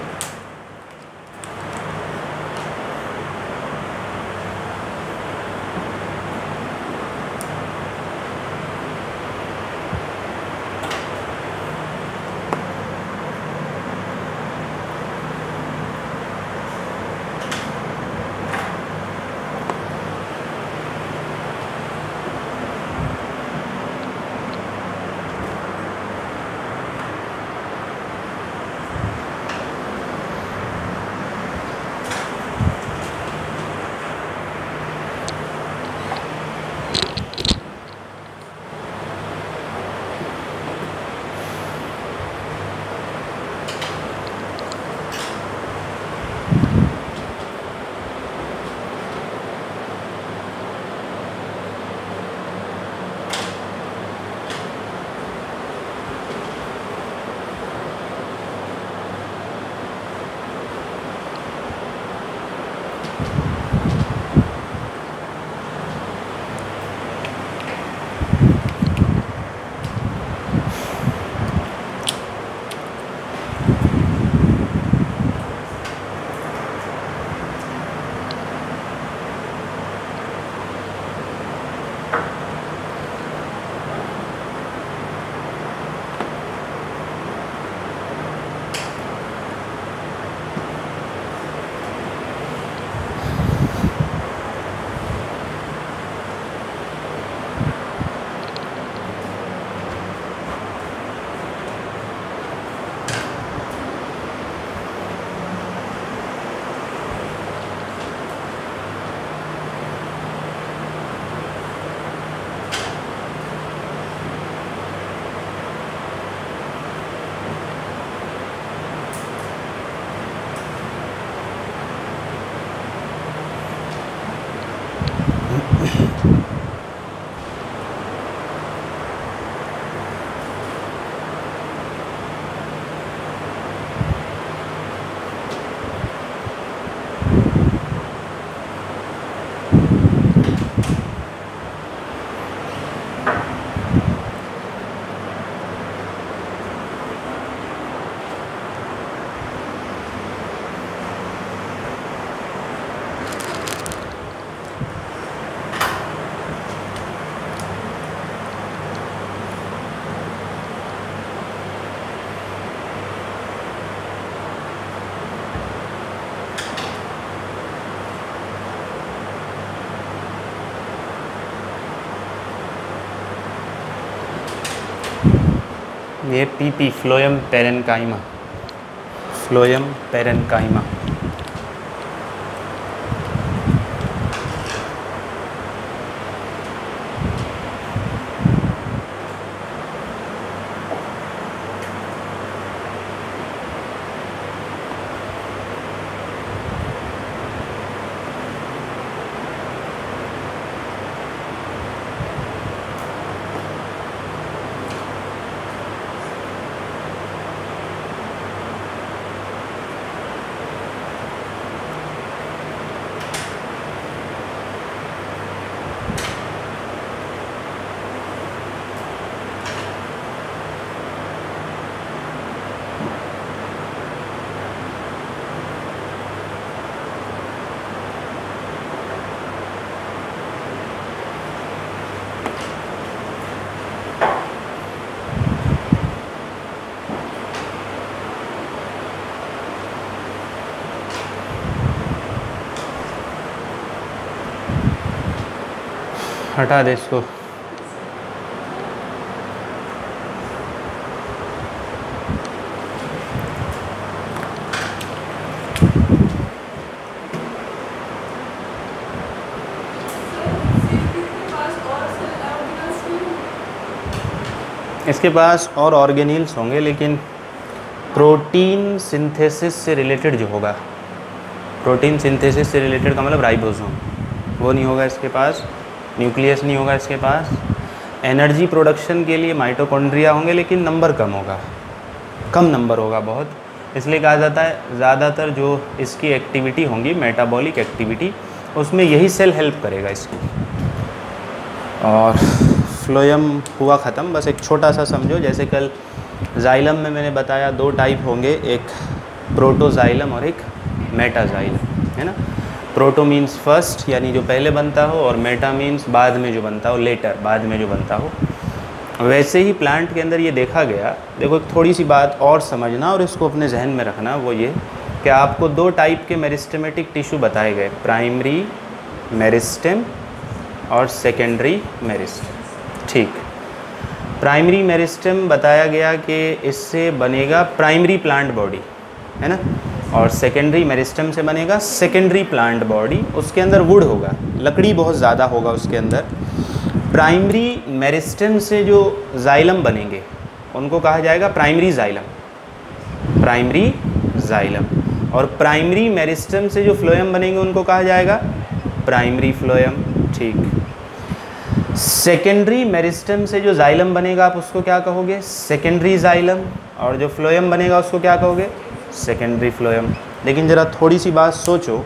Speaker 1: ये PP phloem parenchyma, phloem parenchyma. हटा दे इसको। इसके पास और ऑर्गेनील्स होंगे, लेकिन प्रोटीन सिंथेसिस से रिलेटेड जो होगा, प्रोटीन सिंथेसिस से रिलेटेड का मतलब राइबोसोम, वो नहीं होगा इसके पास। न्यूक्लियस नहीं होगा इसके पास। एनर्जी प्रोडक्शन के लिए माइटोकॉन्ड्रिया होंगे, लेकिन नंबर कम होगा, कम नंबर होगा बहुत। इसलिए कहा जाता है ज़्यादातर जो इसकी एक्टिविटी होंगी, मेटाबॉलिक एक्टिविटी, उसमें यही सेल हेल्प करेगा इसकी। और फ्लोएम हुआ ख़त्म। बस एक छोटा सा समझो, जैसे कल जाइलम में मैंने बताया दो टाइप होंगे, एक प्रोटोजाइलम और एक मेटाजाइलम, है ना। प्रोटो मीन्स फर्स्ट, यानी जो पहले बनता हो, और मेटा मीन्स बाद में जो बनता हो, लेटर, बाद में जो बनता हो। वैसे ही प्लांट के अंदर ये देखा गया। देखो थोड़ी सी बात और समझना और इसको अपने जहन में रखना, वो ये कि आपको दो टाइप के मेरिस्टेमेटिक टिश्यू बताए गए, प्राइमरी मेरिस्टेम और सेकेंडरी मेरिस्टेम। ठीक, प्राइमरी मेरिस्टेम बताया गया कि इससे बनेगा प्राइमरी प्लांट बॉडी, है ना, और सेकेंडरी मेरिस्टेम से बनेगा सेकेंडरी प्लांट बॉडी। उसके अंदर वुड होगा, लकड़ी बहुत ज़्यादा होगा उसके अंदर। प्राइमरी मेरिस्टेम से जो जाइलम बनेंगे उनको कहा जाएगा प्राइमरी जाइलम, प्राइमरी जाइलम। और प्राइमरी मेरिस्टेम से जो फ्लोएम बनेंगे उनको कहा जाएगा प्राइमरी फ्लोएम। ठीक। सेकेंडरी मेरिस्टेम से जो जाइलम बनेगा आप उसको क्या कहोगे, सेकेंडरी जाइलम। और जो फ्लोएम बनेगा उसको क्या कहोगे, सेकेंडरी फ्लोएम। लेकिन ज़रा थोड़ी सी बात सोचो,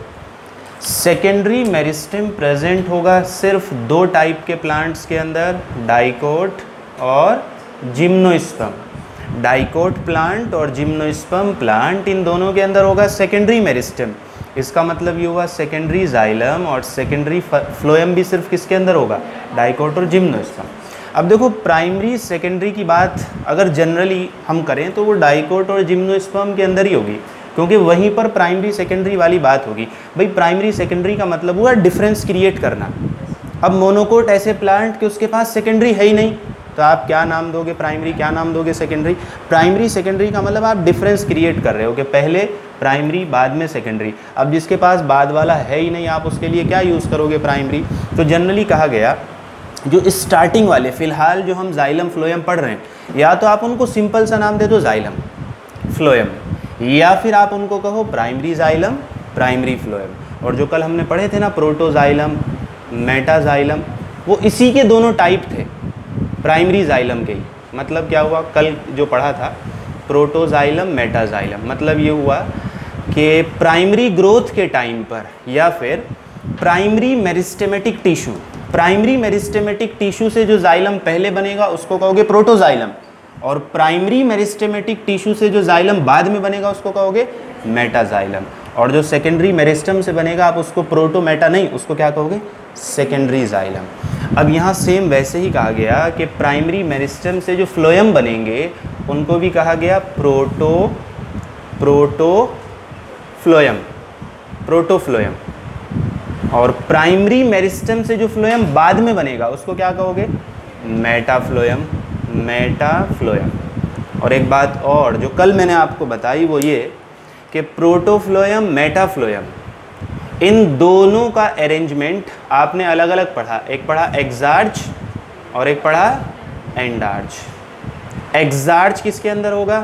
Speaker 1: सेकेंडरी मेरिस्टेम प्रेजेंट होगा सिर्फ दो टाइप के प्लांट्स के अंदर, डाइकोट और जिम्नोस्पर्म। डाइकोट प्लांट और जिम्नोस्पर्म प्लांट, इन दोनों के अंदर होगा सेकेंडरी मेरिस्टेम। इसका मतलब ये हुआ सेकेंडरी जाइलम और सेकेंडरी फ्लोएम भी सिर्फ किसके अंदर होगा, डाइकोट और जिम्नोस्पर्म। अब देखो प्राइमरी सेकेंडरी की बात अगर जनरली हम करें तो वो डाइकोट और जिम्नोस्पर्म के अंदर ही होगी, क्योंकि वहीं पर प्राइमरी सेकेंडरी वाली बात होगी। भाई प्राइमरी सेकेंडरी का मतलब हुआ डिफरेंस क्रिएट करना। अब मोनोकोट ऐसे प्लांट कि उसके पास सेकेंडरी है ही नहीं, तो आप क्या नाम दोगे प्राइमरी, क्या नाम दोगे सेकेंडरी। प्राइमरी सेकेंडरी का मतलब आप डिफरेंस क्रिएट कर रहे हो कि पहले प्राइमरी बाद में सेकेंडरी। अब जिसके पास बाद वाला है ही नहीं, आप उसके लिए क्या यूज़ करोगे, प्राइमरी। तो जनरली कहा गया जो स्टार्टिंग वाले, फ़िलहाल जो हम जाइलम फ्लोएम पढ़ रहे हैं, या तो आप उनको सिंपल सा नाम दे दो जाइलम फ्लोएम, या फिर आप उनको कहो प्राइमरी जाइलम प्राइमरी फ्लोएम। और जो कल हमने पढ़े थे ना प्रोटोजाइलम मेटाजाइलम, वो इसी के दोनों टाइप थे, प्राइमरी जाइलम के ही। मतलब क्या हुआ, कल जो पढ़ा था प्रोटोजाइलम मेटाजाइलम, मतलब ये हुआ कि प्राइमरी ग्रोथ के टाइम पर या फिर primary meristematic tissue, primary meristematic tissue से जो जाइलम पहले बनेगा उसको कहोगे प्रोटोजाइलम, और प्राइमरी मेरिस्टेमेटिक टिश्यू से जो जाइलम बाद में बनेगा उसको कहोगे मेटाजाइलम। और जो सेकेंडरी मेरिस्टेम से बनेगा आप उसको प्रोटो मेटा नहीं, उसको क्या कहोगे, सेकेंडरी जाइलम। अब यहाँ सेम वैसे ही कहा गया कि प्राइमरी मेरिस्टेम से जो फ्लोएम बनेंगे उनको भी कहा गया proto protophloem, protophloem. और प्राइमरी मेरिस्टेम से जो फ्लोएम बाद में बनेगा उसको क्या कहोगे, मेटा फ्लोएम, मेटा फ्लोएम। और एक बात और जो कल मैंने आपको बताई वो ये कि प्रोटोफ्लोएम मेटाफ्लोएम इन दोनों का अरेंजमेंट आपने अलग अलग पढ़ा। एक पढ़ा एक्सार्च और एक पढ़ा एंडार्च। एक्सार्च किसके अंदर होगा?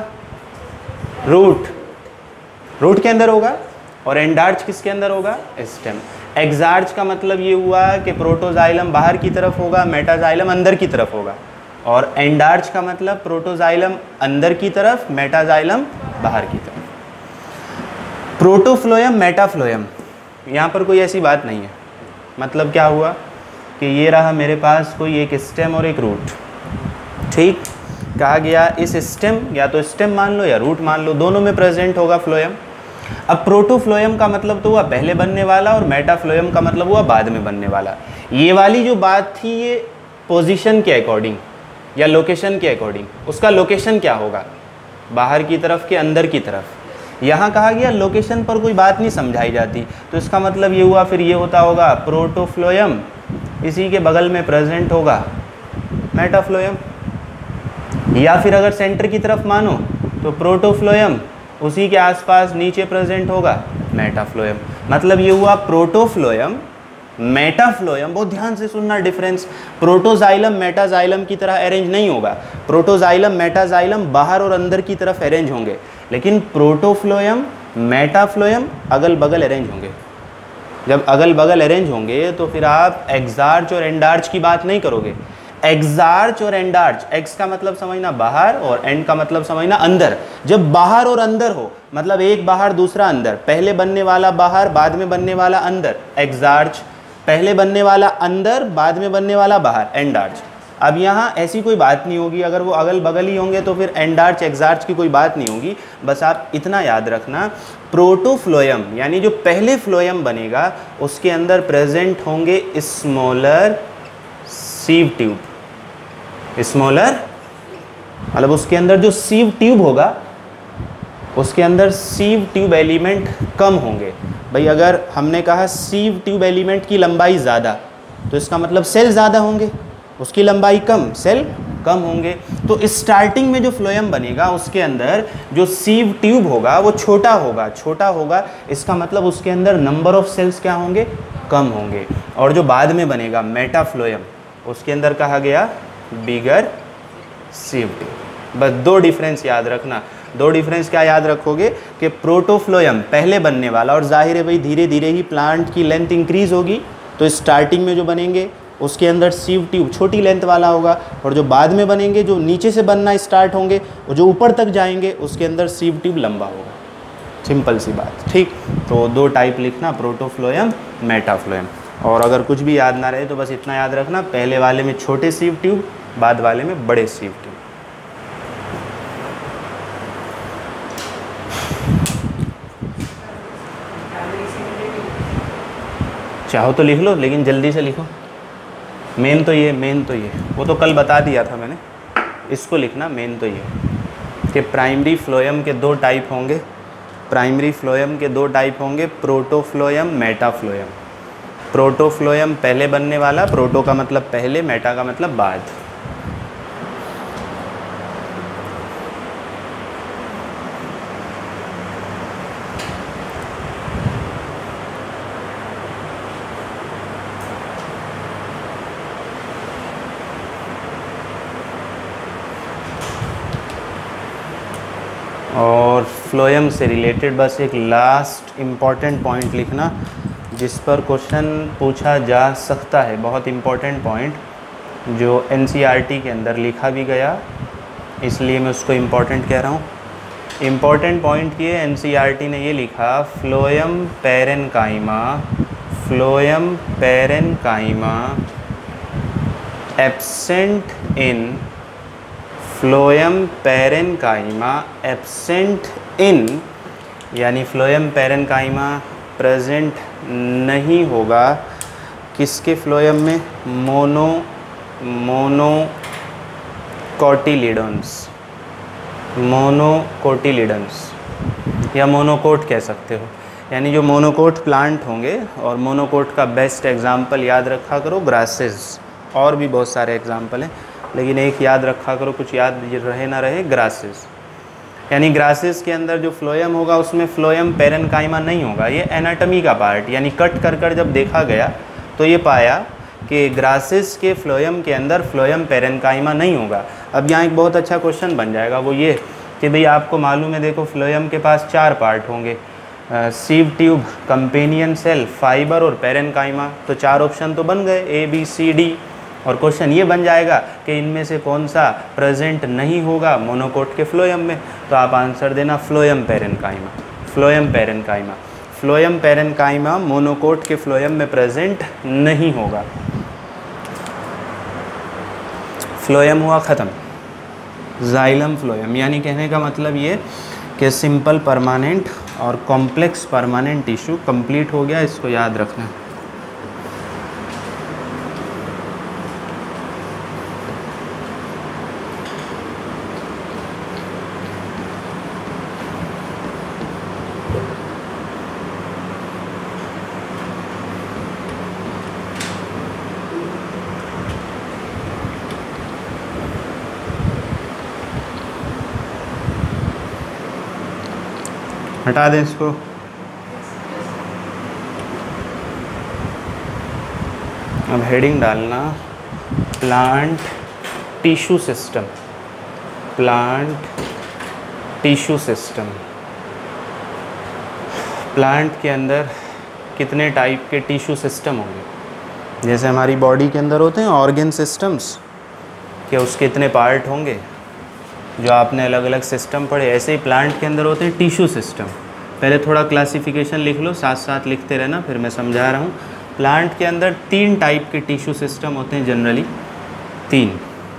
Speaker 1: रूट, रूट के अंदर होगा। और एंडार्च किसके अंदर होगा? स्टेम। एक्सार्च का मतलब ये हुआ कि प्रोटोजाइलम बाहर की तरफ होगा, मेटाजाइलम अंदर की तरफ होगा। और एंडार्च का मतलब प्रोटोजाइलम अंदर की तरफ, मेटाजाइलम बाहर की तरफ। प्रोटोफ्लोएम मेटाफ्लोएम, यहाँ पर कोई ऐसी बात नहीं है। मतलब क्या हुआ कि ये रहा मेरे पास कोई एक स्टेम और एक रूट, ठीक। कहा गया इस स्टेम या तो स्टेम मान लो या रूट मान लो, दोनों में प्रेजेंट होगा फ्लोएम। अब प्रोटोफ्लोएम का मतलब तो हुआ पहले बनने वाला और मेटाफ्लोएम का मतलब हुआ बाद में बनने वाला। ये वाली जो बात थी ये पोजीशन के अकॉर्डिंग या लोकेशन के अकॉर्डिंग, उसका लोकेशन क्या होगा? बाहर की तरफ के अंदर की तरफ। यहाँ कहा गया लोकेशन पर कोई बात नहीं समझाई जाती, तो इसका मतलब ये हुआ फिर ये होता होगा प्रोटोफ्लोएम, इसी के बगल में प्रेजेंट होगा मेटाफ्लोएम। या फिर अगर सेंटर की तरफ मानो तो प्रोटोफ्लोएम, उसी के आसपास नीचे प्रेजेंट होगा मेटाफ्लोएम। मतलब ये हुआ प्रोटोफ्लोएम मेटाफ्लोएम। बहुत ध्यान से सुनना डिफरेंस। प्रोटोजाइलम मेटाजाइलम की तरह अरेंज नहीं होगा। प्रोटोजाइलम मेटाजाइलम बाहर और अंदर की तरफ अरेंज होंगे, लेकिन प्रोटोफ्लोएम मेटाफ्लोएम अगल बगल अरेंज होंगे। जब अगल बगल अरेंज होंगे तो फिर आप एक्सार्च और एंडार्च की बात नहीं करोगे। एक्सार्च और एंडार्च, एक्स का मतलब समझना बाहर और एंड का मतलब समझना अंदर। जब बाहर और अंदर हो मतलब एक बाहर दूसरा अंदर, पहले बनने वाला बाहर बाद में बनने वाला अंदर, एक्सार्च। पहले बनने वाला अंदर बाद में बनने वाला बाहर, एंडार्च। अब यहाँ ऐसी कोई बात नहीं होगी, अगर वो अगल बगल ही होंगे तो फिर एंडार्च एक्सार्च की कोई बात नहीं होगी। बस आप इतना याद रखना, प्रोटोफ्लोएम यानी जो पहले फ्लोएम बनेगा उसके अंदर प्रेजेंट होंगे स्मॉलर सीव ट्यूब। स्मॉलर मतलब उसके अंदर जो सीव ट्यूब होगा उसके अंदर सीव ट्यूब एलिमेंट कम होंगे। भाई अगर हमने कहा सीव ट्यूब एलिमेंट की लंबाई ज़्यादा तो इसका मतलब सेल ज़्यादा होंगे, उसकी लंबाई कम, सेल कम होंगे। तो स्टार्टिंग में जो फ्लोएम बनेगा उसके अंदर जो सीव ट्यूब होगा वो छोटा होगा, छोटा होगा इसका मतलब उसके अंदर नंबर ऑफ सेल्स क्या होंगे? कम होंगे। और जो बाद में बनेगा मेटाफ्लोएम उसके अंदर कहा गया बिगर सीव ट्यूब। बस दो डिफरेंस याद रखना। दो डिफरेंस क्या याद रखोगे कि प्रोटोफ्लोएम पहले बनने वाला, और जाहिर है भाई धीरे धीरे ही प्लांट की लेंथ इंक्रीज होगी, तो स्टार्टिंग में जो बनेंगे उसके अंदर सीव ट्यूब छोटी लेंथ वाला होगा, और जो बाद में बनेंगे जो नीचे से बनना स्टार्ट होंगे और जो ऊपर तक जाएंगे उसके अंदर सीव ट्यूब लंबा होगा। सिंपल सी बात, ठीक। तो दो टाइप लिखना, प्रोटोफ्लोएम मेटाफ्लोएम। और अगर कुछ भी याद ना रहे तो बस इतना याद रखना, पहले वाले में छोटे सीव ट्यूब, बाद वाले में बड़े सीव ट्यूब। चाहो तो लिख लो, लेकिन जल्दी से लिखो। मेन तो ये मेन तो ये वो तो कल बता दिया था मैंने, इसको लिखना। मेन तो ये कि प्राइमरी फ्लोएम के दो टाइप होंगे। प्राइमरी फ्लोएम के दो टाइप होंगे, प्रोटोफ्लोएम मेटाफ्लोएम। प्रोटोफ्लोएम पहले बनने वाला, प्रोटो का मतलब पहले, मेटा का मतलब बाद। और फ्लोएम से रिलेटेड बस एक लास्ट इम्पॉर्टेंट पॉइंट लिखना जिस पर क्वेश्चन पूछा जा सकता है। बहुत इम्पॉर्टेंट पॉइंट जो एनसीईआरटी के अंदर लिखा भी गया, इसलिए मैं उसको इम्पॉर्टेंट कह रहा हूँ। इम्पॉर्टेंट पॉइंट ये एनसीईआरटी ने ये लिखा, phloem parenchyma, phloem parenchyma absent in phloem parenchyma absent in, यानी फ्लोएम पैरेन्काइमा प्रेजेंट नहीं होगा किसके फ्लोएम में? मोनो मोनोकोटिलिडन्स, मोनोकोटिलिडन्स या मोनोकोट कह सकते हो। यानी जो मोनोकोट प्लांट होंगे, और मोनोकोट का बेस्ट एग्जाम्पल याद रखा करो ग्रासेस, और भी बहुत सारे एग्जाम्पल हैं। लेकिन एक याद रखा करो, कुछ याद रहे ना रहे, ग्रासेस, यानी ग्रासेस के अंदर जो फ्लोएम होगा उसमें फ्लोएम पेरेन्काइमा नहीं होगा। ये एनाटॉमी का पार्ट, यानी कट कर कर जब देखा गया तो ये पाया कि ग्रासेस के फ्लोएम के अंदर फ्लोएम पेरेन्काइमा नहीं होगा। अब यहाँ एक बहुत अच्छा क्वेश्चन बन जाएगा, वो ये कि भाई आपको मालूम है, देखो फ्लोएम के पास चार पार्ट होंगे, sieve tube, companion cell, fibre और पेरेन्काइमा। तो चार ऑप्शन तो बन गए, ए बी सी डी। और क्वेश्चन ये बन जाएगा कि इनमें से कौन सा प्रेजेंट नहीं होगा मोनोकोट के फ्लोएम में। तो आप आंसर देना phloem parenchyma, phloem parenchyma. Phloem parenchyma monocot के फ्लोएम में प्रेजेंट नहीं होगा। फ्लोएम हुआ ख़त्म। जाइलम फ्लोएम, यानी कहने का मतलब ये कि सिंपल परमानेंट और कॉम्प्लेक्स परमानेंट टिश्यू कंप्लीट हो गया, इसको याद रखना। हटा दें इसको। अब हेडिंग डालना plant tissue system, plant tissue system. Plant के अंदर कितने टाइप के टिश्यू सिस्टम होंगे? जैसे हमारी बॉडी के अंदर होते हैं ऑर्गन सिस्टम्स, कि उसके इतने पार्ट होंगे जो आपने अलग अलग सिस्टम पढ़े, ऐसे ही प्लांट के अंदर होते हैं टिश्यू सिस्टम। पहले थोड़ा क्लासिफिकेशन लिख लो, साथ साथ लिखते रहना, फिर मैं समझा रहा हूँ। प्लांट के अंदर तीन टाइप के टिश्यू सिस्टम होते हैं जनरली, तीन।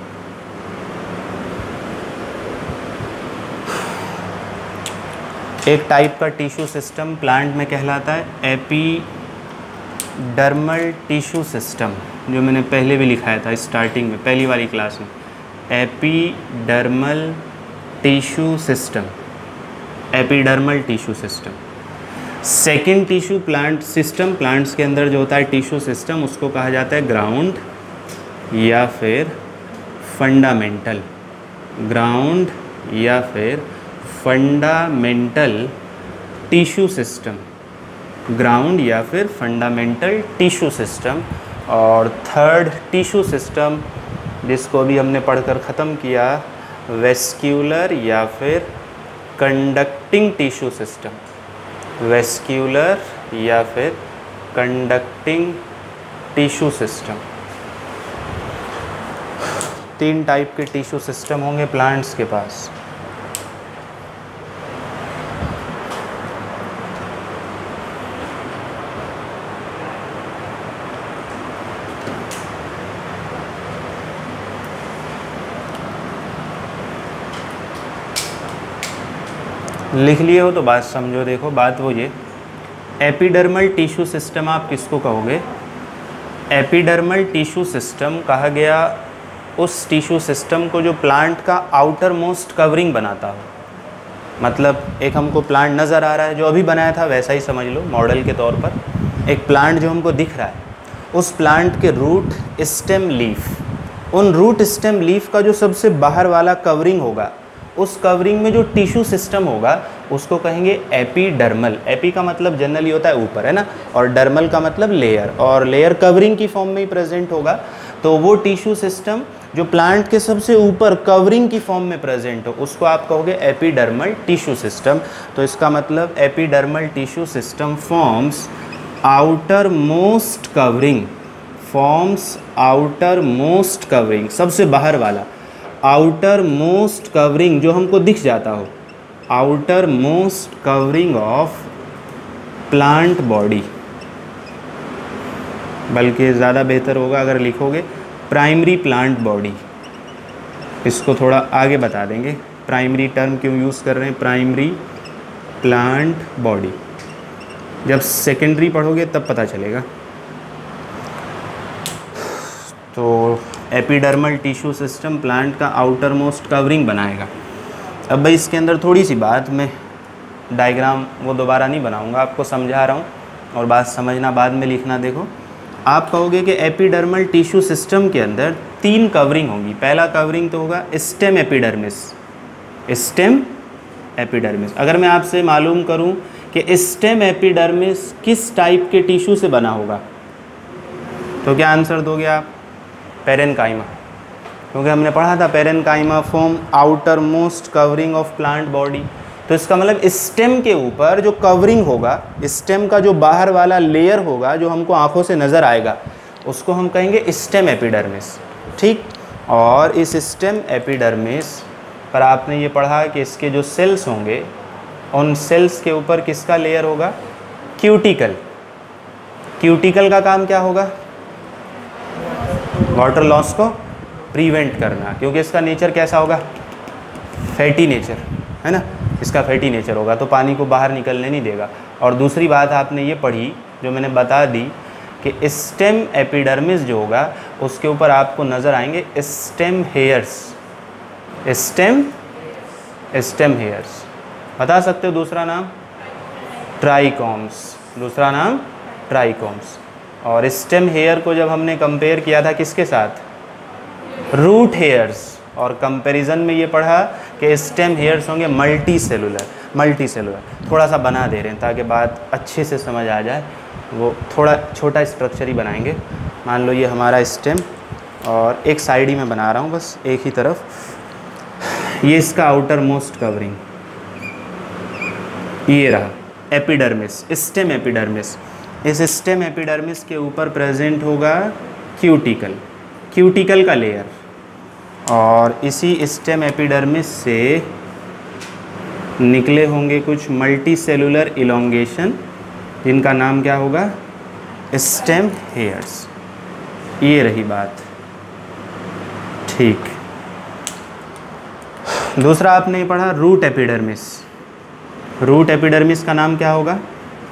Speaker 1: एक टाइप का टिश्यू सिस्टम प्लांट में कहलाता है एपिडर्मल टिश्यू सिस्टम, जो मैंने पहले भी लिखाया था स्टार्टिंग में, पहली वाली क्लास में। Epidermal tissue system, epidermal tissue system. Second tissue plant system, plants के अंदर जो होता है टिश्यू सिस्टम, उसको कहा जाता है ग्राउंड या फिर फंडामेंटल, ग्राउंड या फिर फंडामेंटल टिश्यू सिस्टम, ग्राउंड या फिर फंडामेंटल टिश्यू सिस्टम। और थर्ड टिश्यू सिस्टम, जिसको भी हमने पढ़कर ख़त्म किया, वेस्क्यूलर या फिर कंडक्टिंग टिश्यू सिस्टम, वेस्क्यूलर या फिर कंडक्टिंग टिश्यू सिस्टम। तीन टाइप के टिश्यू सिस्टम होंगे प्लांट्स के पास। लिख लिए हो तो बात समझो। देखो बात वो ये, एपिडर्मल टिश्यू सिस्टम आप किसको कहोगे? एपिडर्मल टिश्यू सिस्टम कहा गया उस टिश्यू सिस्टम को जो प्लांट का आउटर मोस्ट कवरिंग बनाता हो। मतलब एक हमको प्लांट नज़र आ रहा है, जो अभी बनाया था वैसा ही समझ लो मॉडल के तौर पर। एक प्लांट जो हमको दिख रहा है, उस प्लांट के रूट, स्टेम, लीफ, उन रूट, स्टेम, लीफ का जो सबसे बाहर वाला कवरिंग होगा, उस कवरिंग में जो टिश्यू सिस्टम होगा उसको कहेंगे एपिडर्मल। एपी का मतलब जनरली होता है ऊपर, है ना, और डर्मल का मतलब लेयर, और लेयर कवरिंग की फॉर्म में ही प्रेजेंट होगा। तो वो टिश्यू सिस्टम जो प्लांट के सबसे ऊपर कवरिंग की फॉर्म में प्रेजेंट हो, उसको आप कहोगे एपिडर्मल टिश्यू सिस्टम। तो इसका मतलब epidermal tissue system forms outermost covering, forms outermost covering, सबसे बाहर वाला, आउटर मोस्ट कवरिंग जो हमको दिख जाता हो, outermost covering of plant body. बल्कि ज़्यादा बेहतर होगा अगर लिखोगे प्राइमरी प्लांट बॉडी। इसको थोड़ा आगे बता देंगे, प्राइमरी टर्म क्यों यूज़ कर रहे हैं, प्राइमरी प्लांट बॉडी। जब सेकेंडरी पढ़ोगे तब पता चलेगा। तो एपिडर्मल टिश्यू सिस्टम प्लांट का आउटर मोस्ट कवरिंग बनाएगा। अब भाई इसके अंदर थोड़ी सी बात, मैं डायग्राम वो दोबारा नहीं बनाऊंगा, आपको समझा रहा हूँ और बात समझना बाद में लिखना। देखो आप कहोगे कि एपिडर्मल टिश्यू सिस्टम के अंदर तीन कवरिंग होंगी। पहला कवरिंग तो होगा स्टेम एपिडर्मिस, स्टेम एपिडर्मिस। अगर मैं आपसे मालूम करूं कि स्टेम एपिडर्मिस किस टाइप के टिश्यू से बना होगा, तो क्या आंसर दोगे आप? पेरेनकाइमा, क्योंकि हमने पढ़ा था parenchyma form outermost covering of plant body. तो इसका मतलब स्टेम के ऊपर जो कवरिंग होगा, स्टेम का जो बाहर वाला लेयर होगा जो हमको आंखों से नज़र आएगा, उसको हम कहेंगे स्टेम एपिडर्मिस। ठीक, और इस स्टेम एपिडर्मिस पर आपने ये पढ़ा कि इसके जो सेल्स होंगे, उन सेल्स के ऊपर किसका लेयर होगा? क्यूटिकल। क्यूटिकल का काम क्या होगा? वाटर लॉस को प्रिवेंट करना, क्योंकि इसका नेचर कैसा होगा? फैटी नेचर, है ना, इसका फैटी नेचर होगा, तो पानी को बाहर निकलने नहीं देगा। और दूसरी बात आपने ये पढ़ी जो मैंने बता दी कि स्टेम एपिडर्मिस जो होगा उसके ऊपर आपको नज़र आएंगे stem hairs. Stem stem hairs बता सकते हो दूसरा नाम? ट्राइकॉम्स, दूसरा नाम ट्राइकॉम्स। और स्टेम हेयर को जब हमने कंपेयर किया था किसके साथ? रूट हेयर्स, और कंपैरिजन में ये पढ़ा कि स्टेम हेयर्स होंगे मल्टी सेलुलर। मल्टी सेलुलर थोड़ा सा बना दे रहे हैं ताकि बात अच्छे से समझ आ जाए, वो थोड़ा छोटा स्ट्रक्चर ही बनाएंगे। मान लो ये हमारा स्टेम, और एक साइड ही मैं बना रहा हूँ बस, एक ही तरफ। ये इसका आउटर मोस्ट कवरिंग, ये रहा एपिडर्मिस, स्टेम एपिडर्मिस। इस स्टेम एपिडर्मिस के ऊपर प्रेजेंट होगा क्यूटिकल, क्यूटिकल का लेयर, और इसी स्टेम एपिडर्मिस से निकले होंगे कुछ मल्टी सेलुलर इलोंगेशन, जिनका नाम क्या होगा? Stem hairs. ये रही बात। ठीक, दूसरा आपने पढ़ा रूट एपिडर्मिस। रूट एपिडर्मिस का नाम क्या होगा?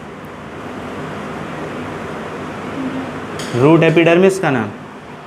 Speaker 1: रूट एपिडर्मिस का नाम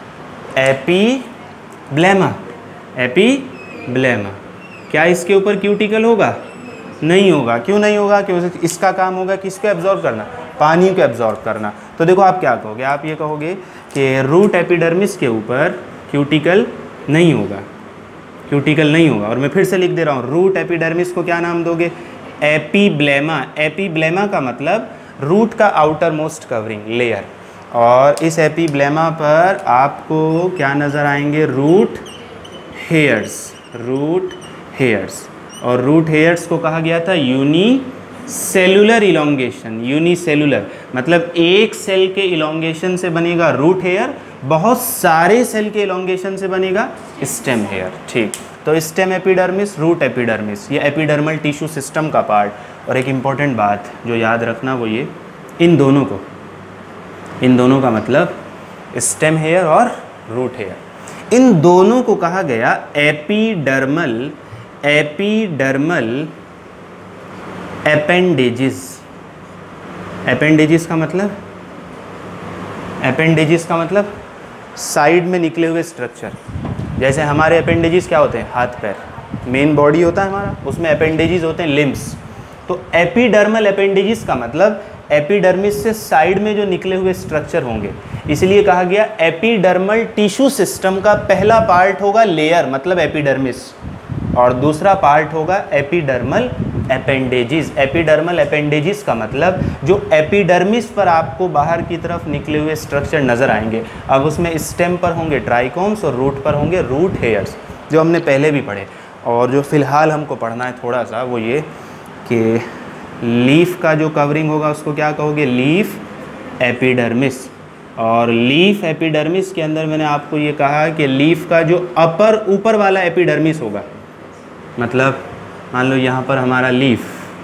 Speaker 1: एपीब्लेमा। एपीब्लेमा। क्या इसके ऊपर क्यूटिकल होगा? नहीं होगा। क्यों नहीं होगा? क्योंकि इसका काम होगा किसको एब्जॉर्ब करना? पानी को एब्जॉर्ब करना। तो देखो आप क्या कहोगे, आप ये कहोगे कि रूट एपिडर्मिस के ऊपर क्यूटिकल नहीं होगा, क्यूटिकल नहीं होगा। और मैं फिर से लिख दे रहा हूँ, रूट एपिडर्मिस को क्या नाम दोगे? एपीब्लेमा। एपीब्लेमा का मतलब रूट का आउटर मोस्ट कवरिंग लेयर, और इस एपीब्लेमा पर आपको क्या नज़र आएंगे? Root hairs, root hairs. और रूट हेयर्स को कहा गया था unicellular elongation. Unicellular मतलब एक सेल के इलोंगेशन से बनेगा रूट हेयर, बहुत सारे सेल के इलोंगेशन से बनेगा स्टेम हेयर। ठीक, तो स्टेम एपिडर्मिस, रूट एपिडर्मिस, ये एपिडर्मल टिश्यू सिस्टम का पार्ट। और एक इम्पॉर्टेंट बात जो याद रखना वो ये, इन दोनों को, इन दोनों का मतलब स्टेम हेयर और रूट हेयर, इन दोनों को कहा गया एपिडर्मल एपिडर्मल एपेंडेजेस। एपेंडेजेस का मतलब एपेंडेजेस का मतलब साइड में निकले हुए स्ट्रक्चर। जैसे हमारे अपेंडेजेस क्या होते हैं? हाथ पैर, मेन बॉडी होता है हमारा, उसमें अपेंडेजेस होते हैं लिम्स। तो एपिडर्मल अपेंडेजेस का मतलब एपिडर्मिस से साइड में जो निकले हुए स्ट्रक्चर होंगे, इसलिए कहा गया एपिडर्मल टिश्यू सिस्टम का पहला पार्ट होगा लेयर मतलब एपिडर्मिस, और दूसरा पार्ट होगा एपिडर्मल अपेंडेजेस। एपिडर्मल अपेंडेजेस का मतलब जो एपिडर्मिस पर आपको बाहर की तरफ निकले हुए स्ट्रक्चर नज़र आएंगे। अब उसमें स्टेम पर होंगे ट्राइकोम्स और रूट पर होंगे रूट हेयर्स, जो हमने पहले भी पढ़े। और जो फ़िलहाल हमको पढ़ना है थोड़ा सा वो ये कि लीफ का जो कवरिंग होगा उसको क्या कहोगे? Leaf epidermis. और लीफ एपिडर्मिस के अंदर मैंने आपको ये कहा कि लीफ का जो अपर ऊपर वाला एपिडर्मिस होगा, मतलब मान लो यहाँ पर हमारा लीफ,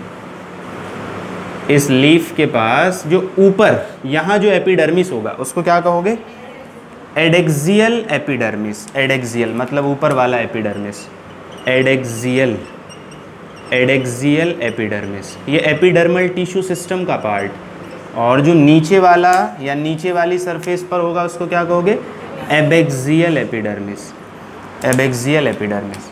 Speaker 1: इस लीफ के पास जो ऊपर यहाँ जो एपिडर्मिस होगा उसको क्या कहोगे? Adaxial epidermis. एडेक्सियल मतलब ऊपर वाला एपिडर्मिस, एडेक्सियल एडेक्सियल एपिडर्मिस, ये एपिडर्मल टिश्यू सिस्टम का पार्ट। और जो नीचे वाला या नीचे वाली सरफेस पर होगा उसको क्या कहोगे? Abaxial epidermis. Abaxial epidermis,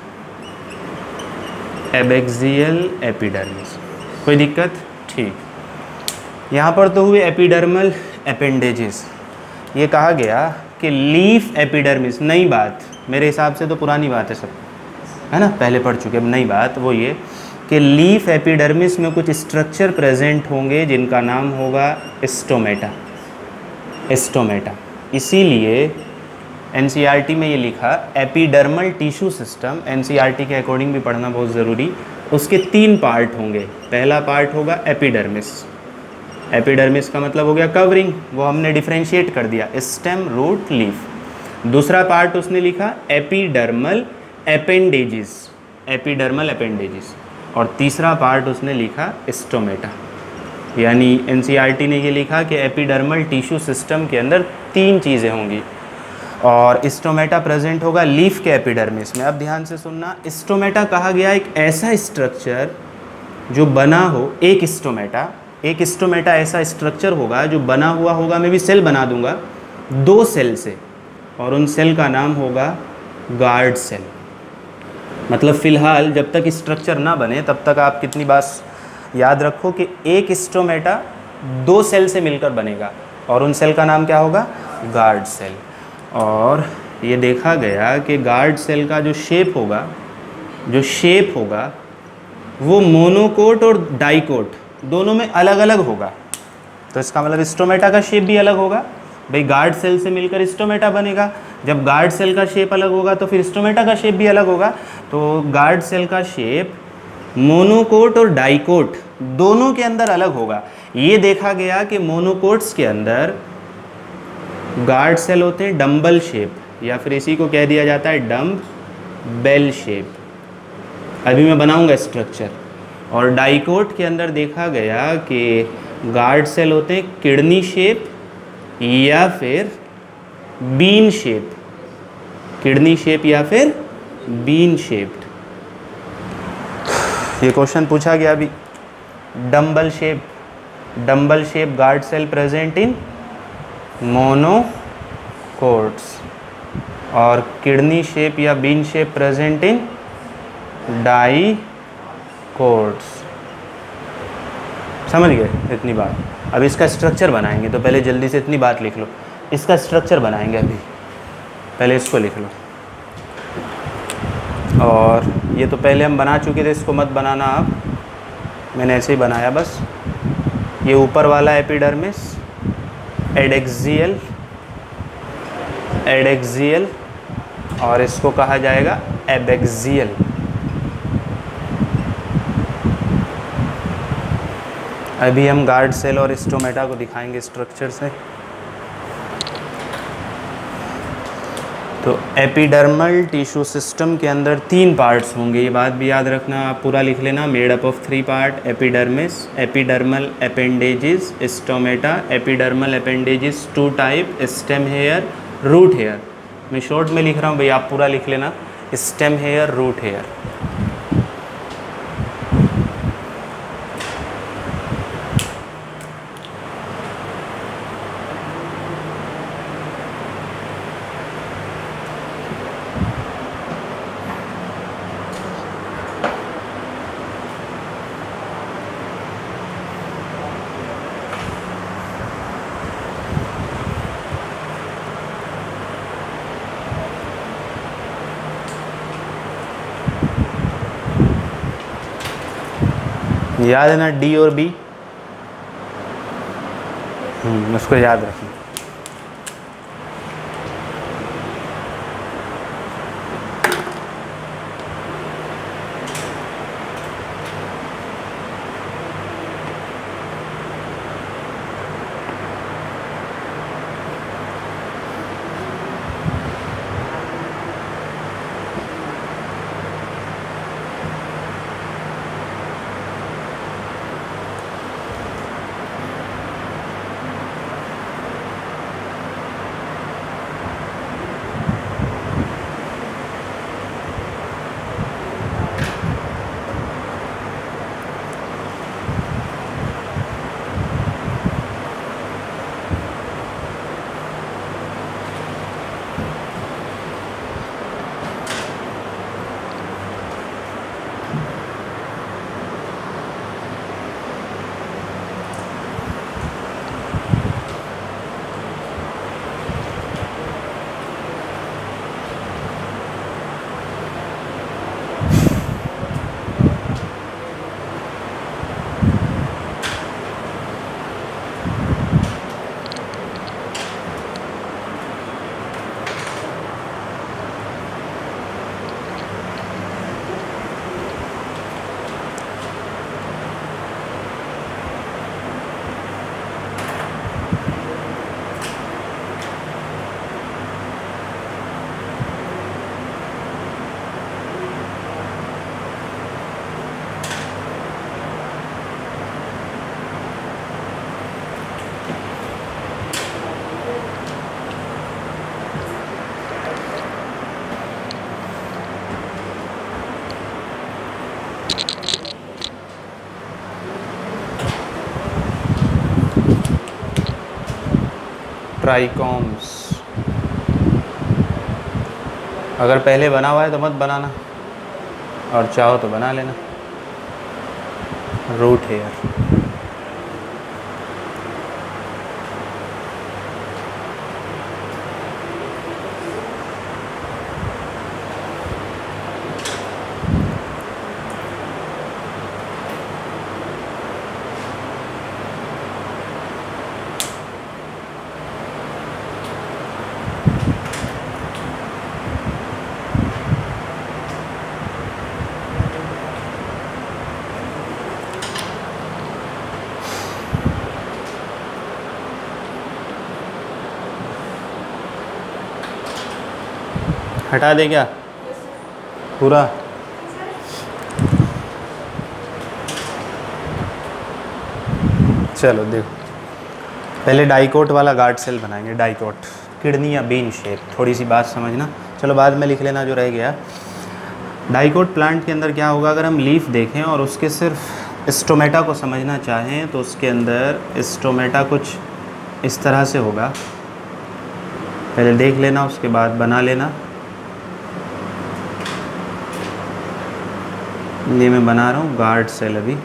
Speaker 1: abaxial epidermis. कोई दिक्कत? ठीक, यहाँ पर तो हुए एपिडर्मल अपेंडेजेस। ये कहा गया कि लीफ एपिडर्मिस, नई बात, मेरे हिसाब से तो पुरानी बात है सब, है ना, पहले पढ़ चुके, अब नई बात वो ये कि लीफ एपिडर्मिस में कुछ स्ट्रक्चर प्रेजेंट होंगे जिनका नाम होगा स्टोमेटा, स्टोमेटा। इसीलिए एनसीईआरटी में ये लिखा एपिडर्मल टिश्यू सिस्टम, एनसीईआरटी के अकॉर्डिंग भी पढ़ना बहुत ज़रूरी, उसके तीन पार्ट होंगे। पहला पार्ट होगा एपिडर्मिस, एपिडर्मिस का मतलब हो गया कवरिंग, वो हमने डिफ्रेंशिएट कर दिया, स्टेम, रूट, लीफ। दूसरा पार्ट उसने लिखा एपिडर्मल एपेंडेजिस, एपिडर्मल एपेंडेजिस। और तीसरा पार्ट उसने लिखा स्टोमेटा। यानी एनसीईआरटी ने ये लिखा कि एपिडर्मल टिश्यू सिस्टम के अंदर तीन चीज़ें होंगी और स्टोमेटा प्रेजेंट होगा लीफ के एपिडर्मिस में। अब ध्यान से सुनना, स्टोमेटा कहा गया एक ऐसा स्ट्रक्चर जो बना हो, एक स्टोमेटा, एक स्टोमेटा ऐसा स्ट्रक्चर होगा जो बना हुआ होगा, मैं भी सेल बना दूंगा दो सेल से, और उन सेल का नाम होगा गार्ड सेल। मतलब फ़िलहाल जब तक स्ट्रक्चर ना बने तब तक आप कितनी बात याद रखो कि एक स्टोमेटा दो सेल से मिलकर बनेगा और उन सेल का नाम क्या होगा, गार्ड सेल। और ये देखा गया कि गार्ड सेल का जो शेप होगा, जो शेप होगा वो मोनोकोट और डाइकोट दोनों में अलग अलग होगा। तो इसका मतलब स्टोमेटा का शेप भी अलग होगा, भाई गार्ड सेल से मिलकर स्टोमेटा बनेगा, जब गार्ड सेल का शेप अलग होगा तो फिर स्टोमेटा का शेप भी अलग होगा। तो गार्ड सेल का शेप मोनोकोट और डाइकोट दोनों के अंदर अलग होगा। ये देखा गया कि मोनोकोट्स के अंदर गार्ड सेल होते हैं डम्बल शेप, या फिर इसी को कह दिया जाता है डम्ब बेल शेप। अभी मैं बनाऊंगा स्ट्रक्चर। और डाइकोट के अंदर देखा गया कि गार्ड सेल होते हैं किडनी शेप या फिर बीन शेप, किडनी शेप या फिर बीन शेप्ड। ये क्वेश्चन पूछा गया अभी, dumbbell shape, dumbbell shape guard cell present in monocots और किडनी शेप या bean shape present in dicots. समझ गए इतनी बात। अब इसका स्ट्रक्चर बनाएंगे, तो पहले जल्दी से इतनी बात लिख लो, इसका स्ट्रक्चर बनाएंगे अभी, पहले इसको लिख लो। और ये तो पहले हम बना चुके थे, इसको मत बनाना आप, मैंने ऐसे ही बनाया बस। ये ऊपर वाला एपिडर्मिस, एडेक्सियल, एडेक्सियल, और इसको कहा जाएगा एबेक्सियल। अभी हम गार्ड सेल और स्टोमेटा को दिखाएंगे स्ट्रक्चर से। तो एपिडर्मल टिश्यू सिस्टम के अंदर तीन पार्ट्स होंगे, ये बात भी याद रखना, आप पूरा लिख लेना। Made up of three part, epidermis, epidermal appendages, stomata. Epidermal appendages two type, stem hair, root hair. मैं शॉर्ट में लिख रहा हूँ भाई, आप पूरा लिख लेना, स्टेम हेयर, रूट हेयर। याद है ना डी और बी, उसको याद रखना। ट्राइकोम्स। अगर पहले बना हुआ है तो मत बनाना, और चाहो तो बना लेना। Root hair. हटा दे क्या पूरा? चलो देखो, पहले डाइकोट वाला गार्ड सेल बनाएंगे। डाइकोट, किडनी या बीन शेप। थोड़ी सी बात समझना, चलो बाद में लिख लेना जो रह गया। डाइकोट प्लांट के अंदर क्या होगा, अगर हम लीफ देखें और उसके सिर्फ स्टोमेटा को समझना चाहें तो उसके अंदर स्टोमेटा कुछ इस तरह से होगा। पहले देख लेना, उसके बाद बना लेना। ये मैं बना रहा हूँ गार्ड सेल। अभी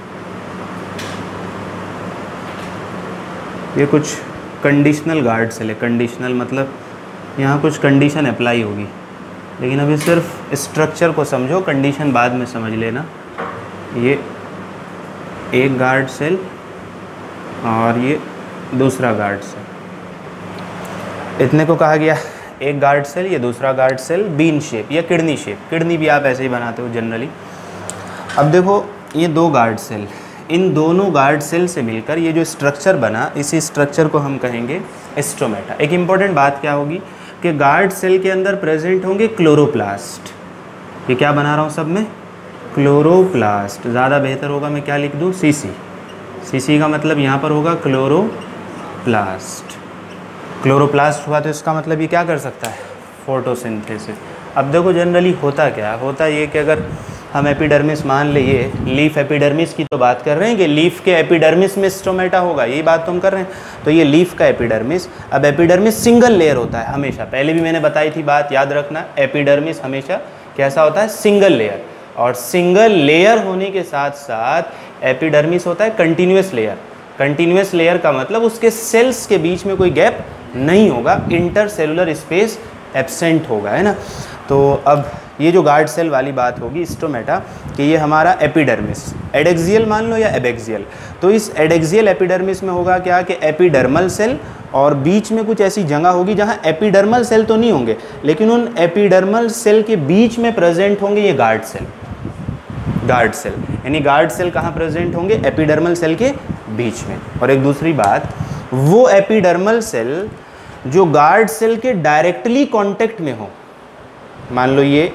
Speaker 1: ये कुछ कंडीशनल गार्ड सेल है। कंडीशनल मतलब यहाँ कुछ कंडीशन अप्लाई होगी, लेकिन अभी सिर्फ स्ट्रक्चर को समझो, कंडीशन बाद में समझ लेना। ये एक गार्ड सेल और ये दूसरा गार्ड सेल, इतने को कहा गया एक गार्ड सेल, ये दूसरा गार्ड सेल। बीन शेप या किडनी शेप, किडनी भी आप ऐसे ही बनाते हो जनरली। अब देखो ये दो गार्ड सेल, इन दोनों गार्ड सेल से मिलकर ये जो स्ट्रक्चर बना, इसी स्ट्रक्चर को हम कहेंगे स्टोमेटा। एक इम्पॉर्टेंट बात क्या होगी कि गार्ड सेल के अंदर प्रेजेंट होंगे क्लोरोप्लास्ट। ये क्या बना रहा हूँ सब में, क्लोरोप्लास्ट। ज़्यादा बेहतर होगा मैं क्या लिख दूँ, सीसी। सीसी का मतलब यहाँ पर होगा क्लोरोप्लास्ट। क्लोरोप्लास्ट हुआ तो इसका मतलब ये क्या कर सकता है, फोटोसिंथेसिस। अब देखो जनरली होता क्या होता ये कि अगर हम एपिडर्मिस मान लिए, लीफ एपिडर्मिस की तो बात कर रहे हैं कि लीफ के एपिडर्मिस में स्टोमेटा होगा, यही बात तो हम कर रहे हैं। तो ये लीफ का एपिडर्मिस। अब एपिडर्मिस सिंगल लेयर होता है हमेशा, पहले भी मैंने बताई थी बात, याद रखना। एपिडर्मिस हमेशा कैसा होता है, सिंगल लेयर। और सिंगल लेयर होने के साथ साथ एपिडर्मिस होता है कंटिन्यूस लेयर। कंटिन्यूस लेयर का मतलब उसके सेल्स के बीच में कोई गैप नहीं होगा, इंटरसेलुलर स्पेस एब्सेंट होगा, है ना। तो अब ये जो गार्ड सेल वाली बात होगी स्टोमेटा कि ये हमारा एपिडर्मिस, एडेक्सियल मान लो या एबेक्सियल। तो इस एडेक्सियल एपिडर्मिस में होगा क्या कि एपिडर्मल सेल, और बीच में कुछ ऐसी जगह होगी जहाँ एपिडर्मल सेल तो नहीं होंगे, लेकिन उन एपिडर्मल सेल के बीच में प्रेजेंट होंगे ये गार्ड सेल। गार्ड सेल यानी गार्ड सेल कहाँ प्रेजेंट होंगे, एपिडर्मल सेल के बीच में। और एक दूसरी बात, वो एपिडर्मल सेल जो गार्ड सेल के डायरेक्टली कांटेक्ट में हो, मान लो ये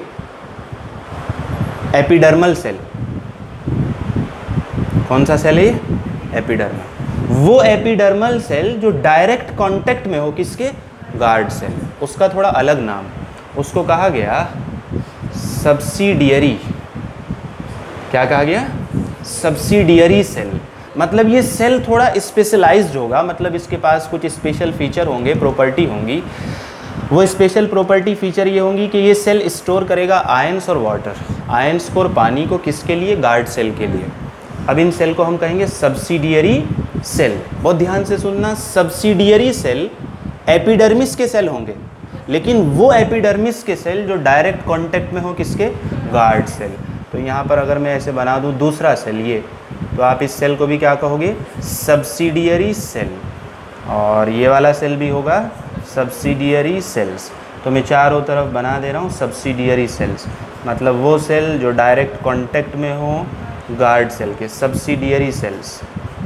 Speaker 1: एपिडर्मल सेल, कौन सा सेल है ये, एपिडर्मल। वो एपिडर्मल सेल जो डायरेक्ट कांटेक्ट में हो किसके, गार्ड सेल, उसका थोड़ा अलग नाम, उसको कहा गया सब्सिडियरी। क्या कहा गया, सब्सिडियरी सेल। मतलब ये सेल थोड़ा स्पेशलाइज्ड होगा, मतलब इसके पास कुछ स्पेशल फीचर होंगे, प्रॉपर्टी होंगी। वो स्पेशल प्रॉपर्टी फीचर ये होंगी कि ये सेल स्टोर करेगा आयंस और वाटर, आयंस को और पानी को, किसके लिए, गार्ड सेल के लिए। अब इन सेल को हम कहेंगे सब्सिडियरी सेल। बहुत ध्यान से सुनना, सब्सिडियरी सेल एपिडर्मिस के सेल होंगे, लेकिन वो एपिडर्मिस के सेल जो डायरेक्ट कांटेक्ट में हो किसके, गार्ड सेल। तो यहाँ पर अगर मैं ऐसे बना दूँ दूसरा सेल ये, तो आप इस सेल को भी क्या कहोगे, सब्सिडियरी सेल। और ये वाला सेल भी होगा सब्सिडियरी सेल्स। तो मैं चारों तरफ बना दे रहा हूँ सब्सिडियरी सेल्स, मतलब वो सेल जो डायरेक्ट कांटेक्ट में हो गार्ड सेल के, सब्सिडियरी सेल्स।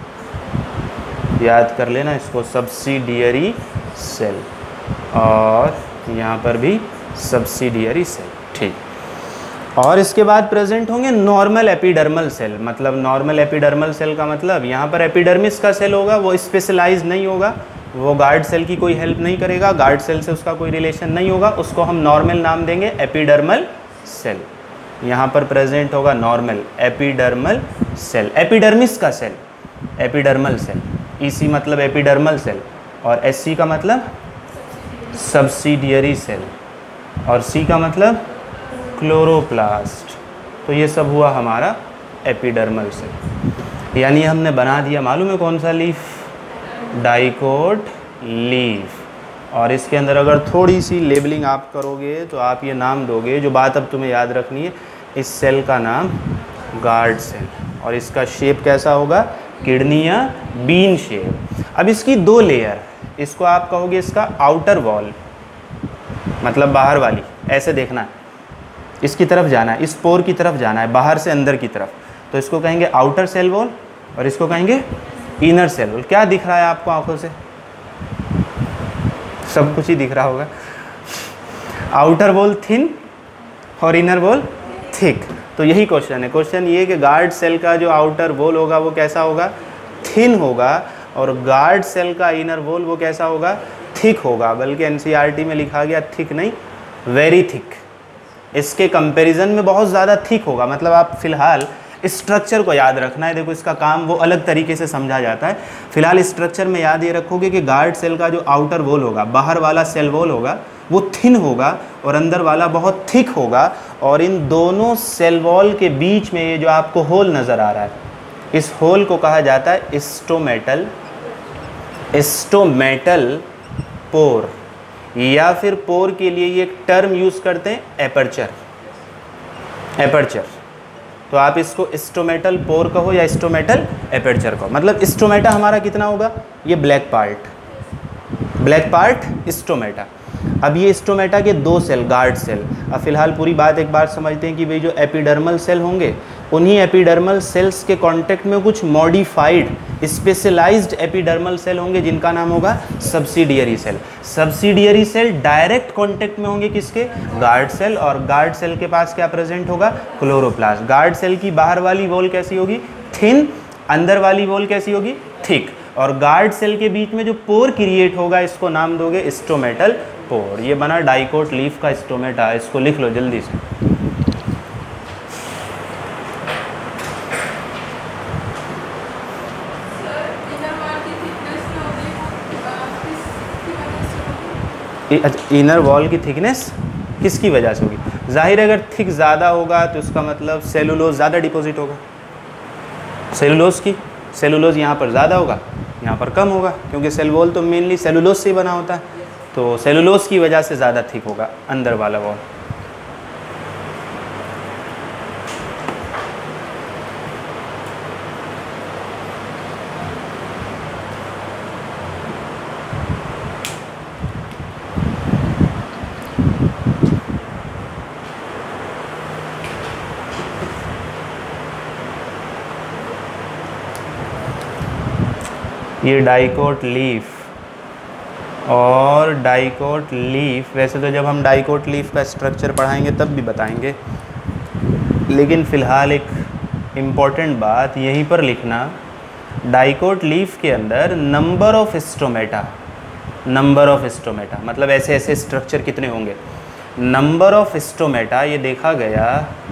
Speaker 1: याद कर लेना इसको, सब्सिडियरी सेल। और यहाँ पर भी सब्सिडियरी सेल, ठीक। और इसके बाद प्रेजेंट होंगे नॉर्मल एपिडर्मल सेल। मतलब नॉर्मल एपिडर्मल सेल का मतलब यहाँ पर एपिडर्मिस का सेल होगा, वो स्पेशलाइज नहीं होगा, वो गार्ड सेल की कोई हेल्प नहीं करेगा, गार्ड सेल से उसका कोई रिलेशन नहीं होगा, उसको हम नॉर्मल नाम देंगे एपिडर्मल सेल। यहाँ पर प्रेजेंट होगा नॉर्मल एपिडर्मल सेल, एपिडर्मिस का सेल, एपिडर्मल सेल। ईसी मतलब एपिडर्मल सेल, और एससी का मतलब सब्सिडियरी सेल, और सी का मतलब क्लोरोप्लास्ट। तो ये सब हुआ हमारा एपिडर्मल सेल। यानी हमने बना दिया, मालूम है कौन सा लीफ, डाइकोट लीफ। और इसके अंदर अगर थोड़ी सी लेबलिंग आप करोगे तो आप ये नाम दोगे, जो बात अब तुम्हें याद रखनी है, इस सेल का नाम गार्ड सेल, और इसका शेप कैसा होगा, किडनी या बीन शेप। अब इसकी दो लेयर, इसको आप कहोगे इसका आउटर वॉल, मतलब बाहर वाली, ऐसे देखना है, इसकी तरफ जाना है, इस पोर की तरफ जाना है, बाहर से अंदर की तरफ, तो इसको कहेंगे आउटर सेल वॉल और इसको कहेंगे इनर सेल वॉल। क्या दिख रहा है आपको आंखों से, सब कुछ ही दिख रहा होगा। आउटर वॉल थिन और इनर वॉल थिक। तो यही क्वेश्चन है, क्वेश्चन ये कि गार्ड सेल का जो आउटर वॉल होगा वो कैसा होगा, थिन होगा, और गार्ड सेल का इनर वॉल वो कैसा होगा, थिक होगा। बल्कि एनसीईआरटी में लिखा गया थिक नहीं, वेरी थिक। इसके कंपैरिजन में बहुत ज़्यादा थिक होगा। मतलब आप फिलहाल स्ट्रक्चर को याद रखना है। देखो इसका काम वो अलग तरीके से समझा जाता है। फिलहाल स्ट्रक्चर में याद ये रखोगे कि गार्ड सेल का जो आउटर वॉल होगा, बाहर वाला सेल वॉल होगा, वो थिन होगा और अंदर वाला बहुत थिक होगा। और इन दोनों सेल वॉल के बीच में ये जो आपको होल नज़र आ रहा है, इस होल को कहा जाता है स्टोमेटल, स्टोमेटल पोर, या फिर पोर के लिए ये एक टर्म यूज़ करते हैं एपर्चर, एपर्चर। तो आप इसको स्टोमेटल पोर कहो या स्टोमेटल एपर्चर कहो। मतलब स्टोमेटा हमारा कितना होगा, ये black part, black part stomata. अब ये स्टोमेटा के दो सेल, गार्ड सेल। अब फिलहाल पूरी बात एक बार समझते हैं कि भाई जो एपिडर्मल सेल होंगे, उन्हीं एपिडर्मल सेल्स के कांटेक्ट में कुछ मॉडिफाइड स्पेशलाइज्ड एपिडर्मल सेल होंगे जिनका नाम होगा subsidiary cell. Subsidiary cell direct contact में होंगे किसके, गार्ड सेल, और गार्ड सेल के पास क्या प्रेजेंट होगा, क्लोरोप्लास्ट। गार्ड सेल की बाहर वाली वॉल कैसी होगी, थिन, अंदर वाली वॉल कैसी होगी, थिक, और गार्ड सेल के बीच में जो पोर क्रिएट होगा इसको नाम दोगे स्टोमेटल पोर। ये बना डाइकोट लीफ का स्टोमेटा, इसको लिख लो जल्दी से। इनर वॉल की थिकनेस किसकी वजह से होगी, जाहिर है अगर थिक ज़्यादा होगा तो उसका मतलब सेलुलोज ज़्यादा डिपॉजिट होगा, सेलुलोज की, सेलुलोज यहाँ पर ज़्यादा होगा, यहाँ पर कम होगा, क्योंकि सेल वॉल तो मेनली सेलुलोज से ही बना होता है। तो सेलुलोज की वजह से ज़्यादा थिक होगा अंदर वाला वॉल। ये डाइकोट लीफ, और डाइकोट लीफ, वैसे तो जब हम डाइकोट लीफ का स्ट्रक्चर पढ़ाएंगे तब भी बताएंगे, लेकिन फ़िलहाल एक इम्पॉर्टेंट बात यहीं पर लिखना, डाइकोट लीफ के अंदर number of stomata, number of stomata मतलब ऐसे ऐसे स्ट्रक्चर कितने होंगे, नंबर ऑफ स्टोमेटा ये देखा गया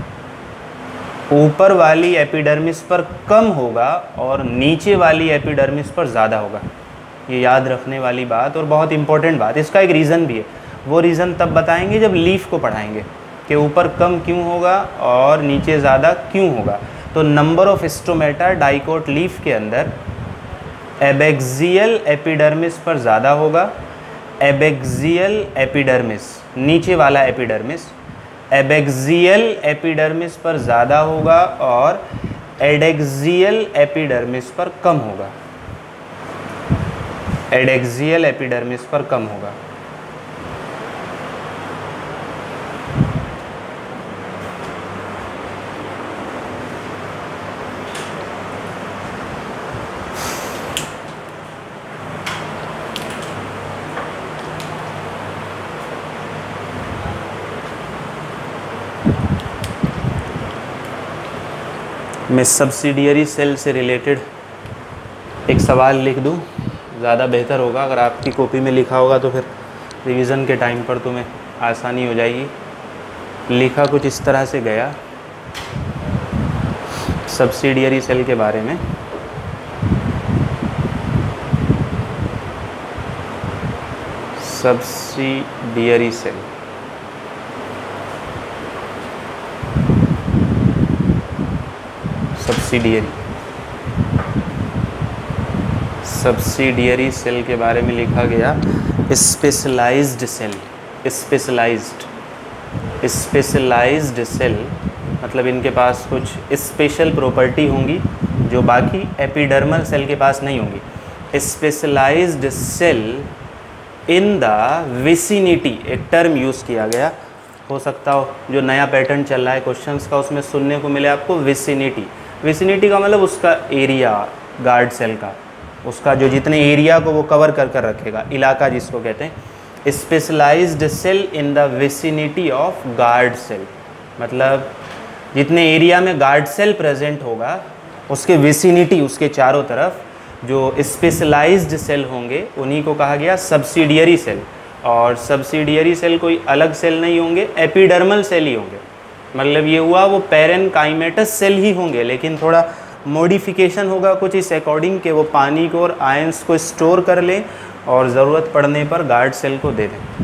Speaker 1: ऊपर वाली एपिडर्मिस पर कम होगा और नीचे वाली एपिडर्मिस पर ज़्यादा होगा। ये याद रखने वाली बात और बहुत इंपॉर्टेंट बात। इसका एक रीज़न भी है, वो रीज़न तब बताएंगे जब लीफ को पढ़ाएंगे कि ऊपर कम क्यों होगा और नीचे ज़्यादा क्यों होगा। तो number of stomata dicot leaf के अंदर एबेक्सियल एपिडर्मिस पर ज़्यादा होगा, एबेक्सियल एपिडर्मिस नीचे वाला एपिडर्मिस एबेक्सियल एपिडर्मिस पर ज़्यादा होगा और एडेक्सियल एपिडर्मिस पर कम होगा, एडेक्सियल एपिडर्मिस पर कम होगा। मैं सब्सिडियरी सेल से रिलेटेड एक सवाल लिख दूं, ज़्यादा बेहतर होगा। अगर आपकी कॉपी में लिखा होगा तो फिर रिवीज़न के टाइम पर तुम्हें आसानी हो जाएगी। लिखा कुछ इस तरह से गया सब्सिडियरी सेल के बारे में। Subsidiary cell, subsidiary subsidiary cell के बारे में लिखा गया specialised cell. Specialised specialised cell मतलब इनके पास कुछ स्पेशल प्रॉपर्टी होंगी जो बाकी एपिडर्मल सेल के पास नहीं होंगी। Specialised cell in the vicinity, एक टर्म यूज़ किया गया, हो सकता हो जो नया पैटर्न चल रहा है क्वेश्चंस का उसमें सुनने को मिले आपको विसिनिटी। विसिनिटी का मतलब उसका एरिया, गार्ड सेल का, उसका जो जितने एरिया को वो कवर कर कर रखेगा, इलाका जिसको कहते हैं। Specialised cell in the vicinity of guard cell मतलब जितने एरिया में गार्ड सेल प्रेजेंट होगा उसके विसिनिटी, उसके चारों तरफ जो स्पेशलाइज्ड सेल होंगे उन्हीं को कहा गया सब्सिडियरी सेल। और सब्सिडियरी सेल कोई अलग सेल नहीं होंगे, एपिडर्मल सेल ही होंगे। मतलब ये हुआ वो पैरेनकाइमेटस सेल ही होंगे, लेकिन थोड़ा मॉडिफिकेशन होगा कुछ इस अकॉर्डिंग कि वो पानी को और आयंस को स्टोर कर लें और ज़रूरत पड़ने पर गार्ड सेल को दे दें।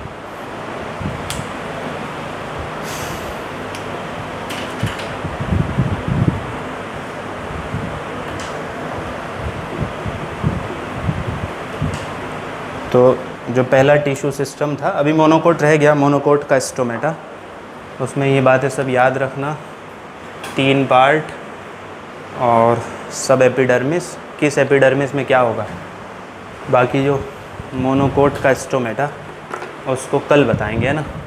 Speaker 1: तो जो पहला टिश्यू सिस्टम था, अभी मोनोकोट रह गया, मोनोकोट का स्टोमेटा, उसमें ये बातें सब याद रखना। तीन पार्ट और सब एपिडर्मिस, किस एपिडर्मिस में क्या होगा। बाकी जो मोनोकोट का स्टोमेटा उसको कल बताएंगे, है ना।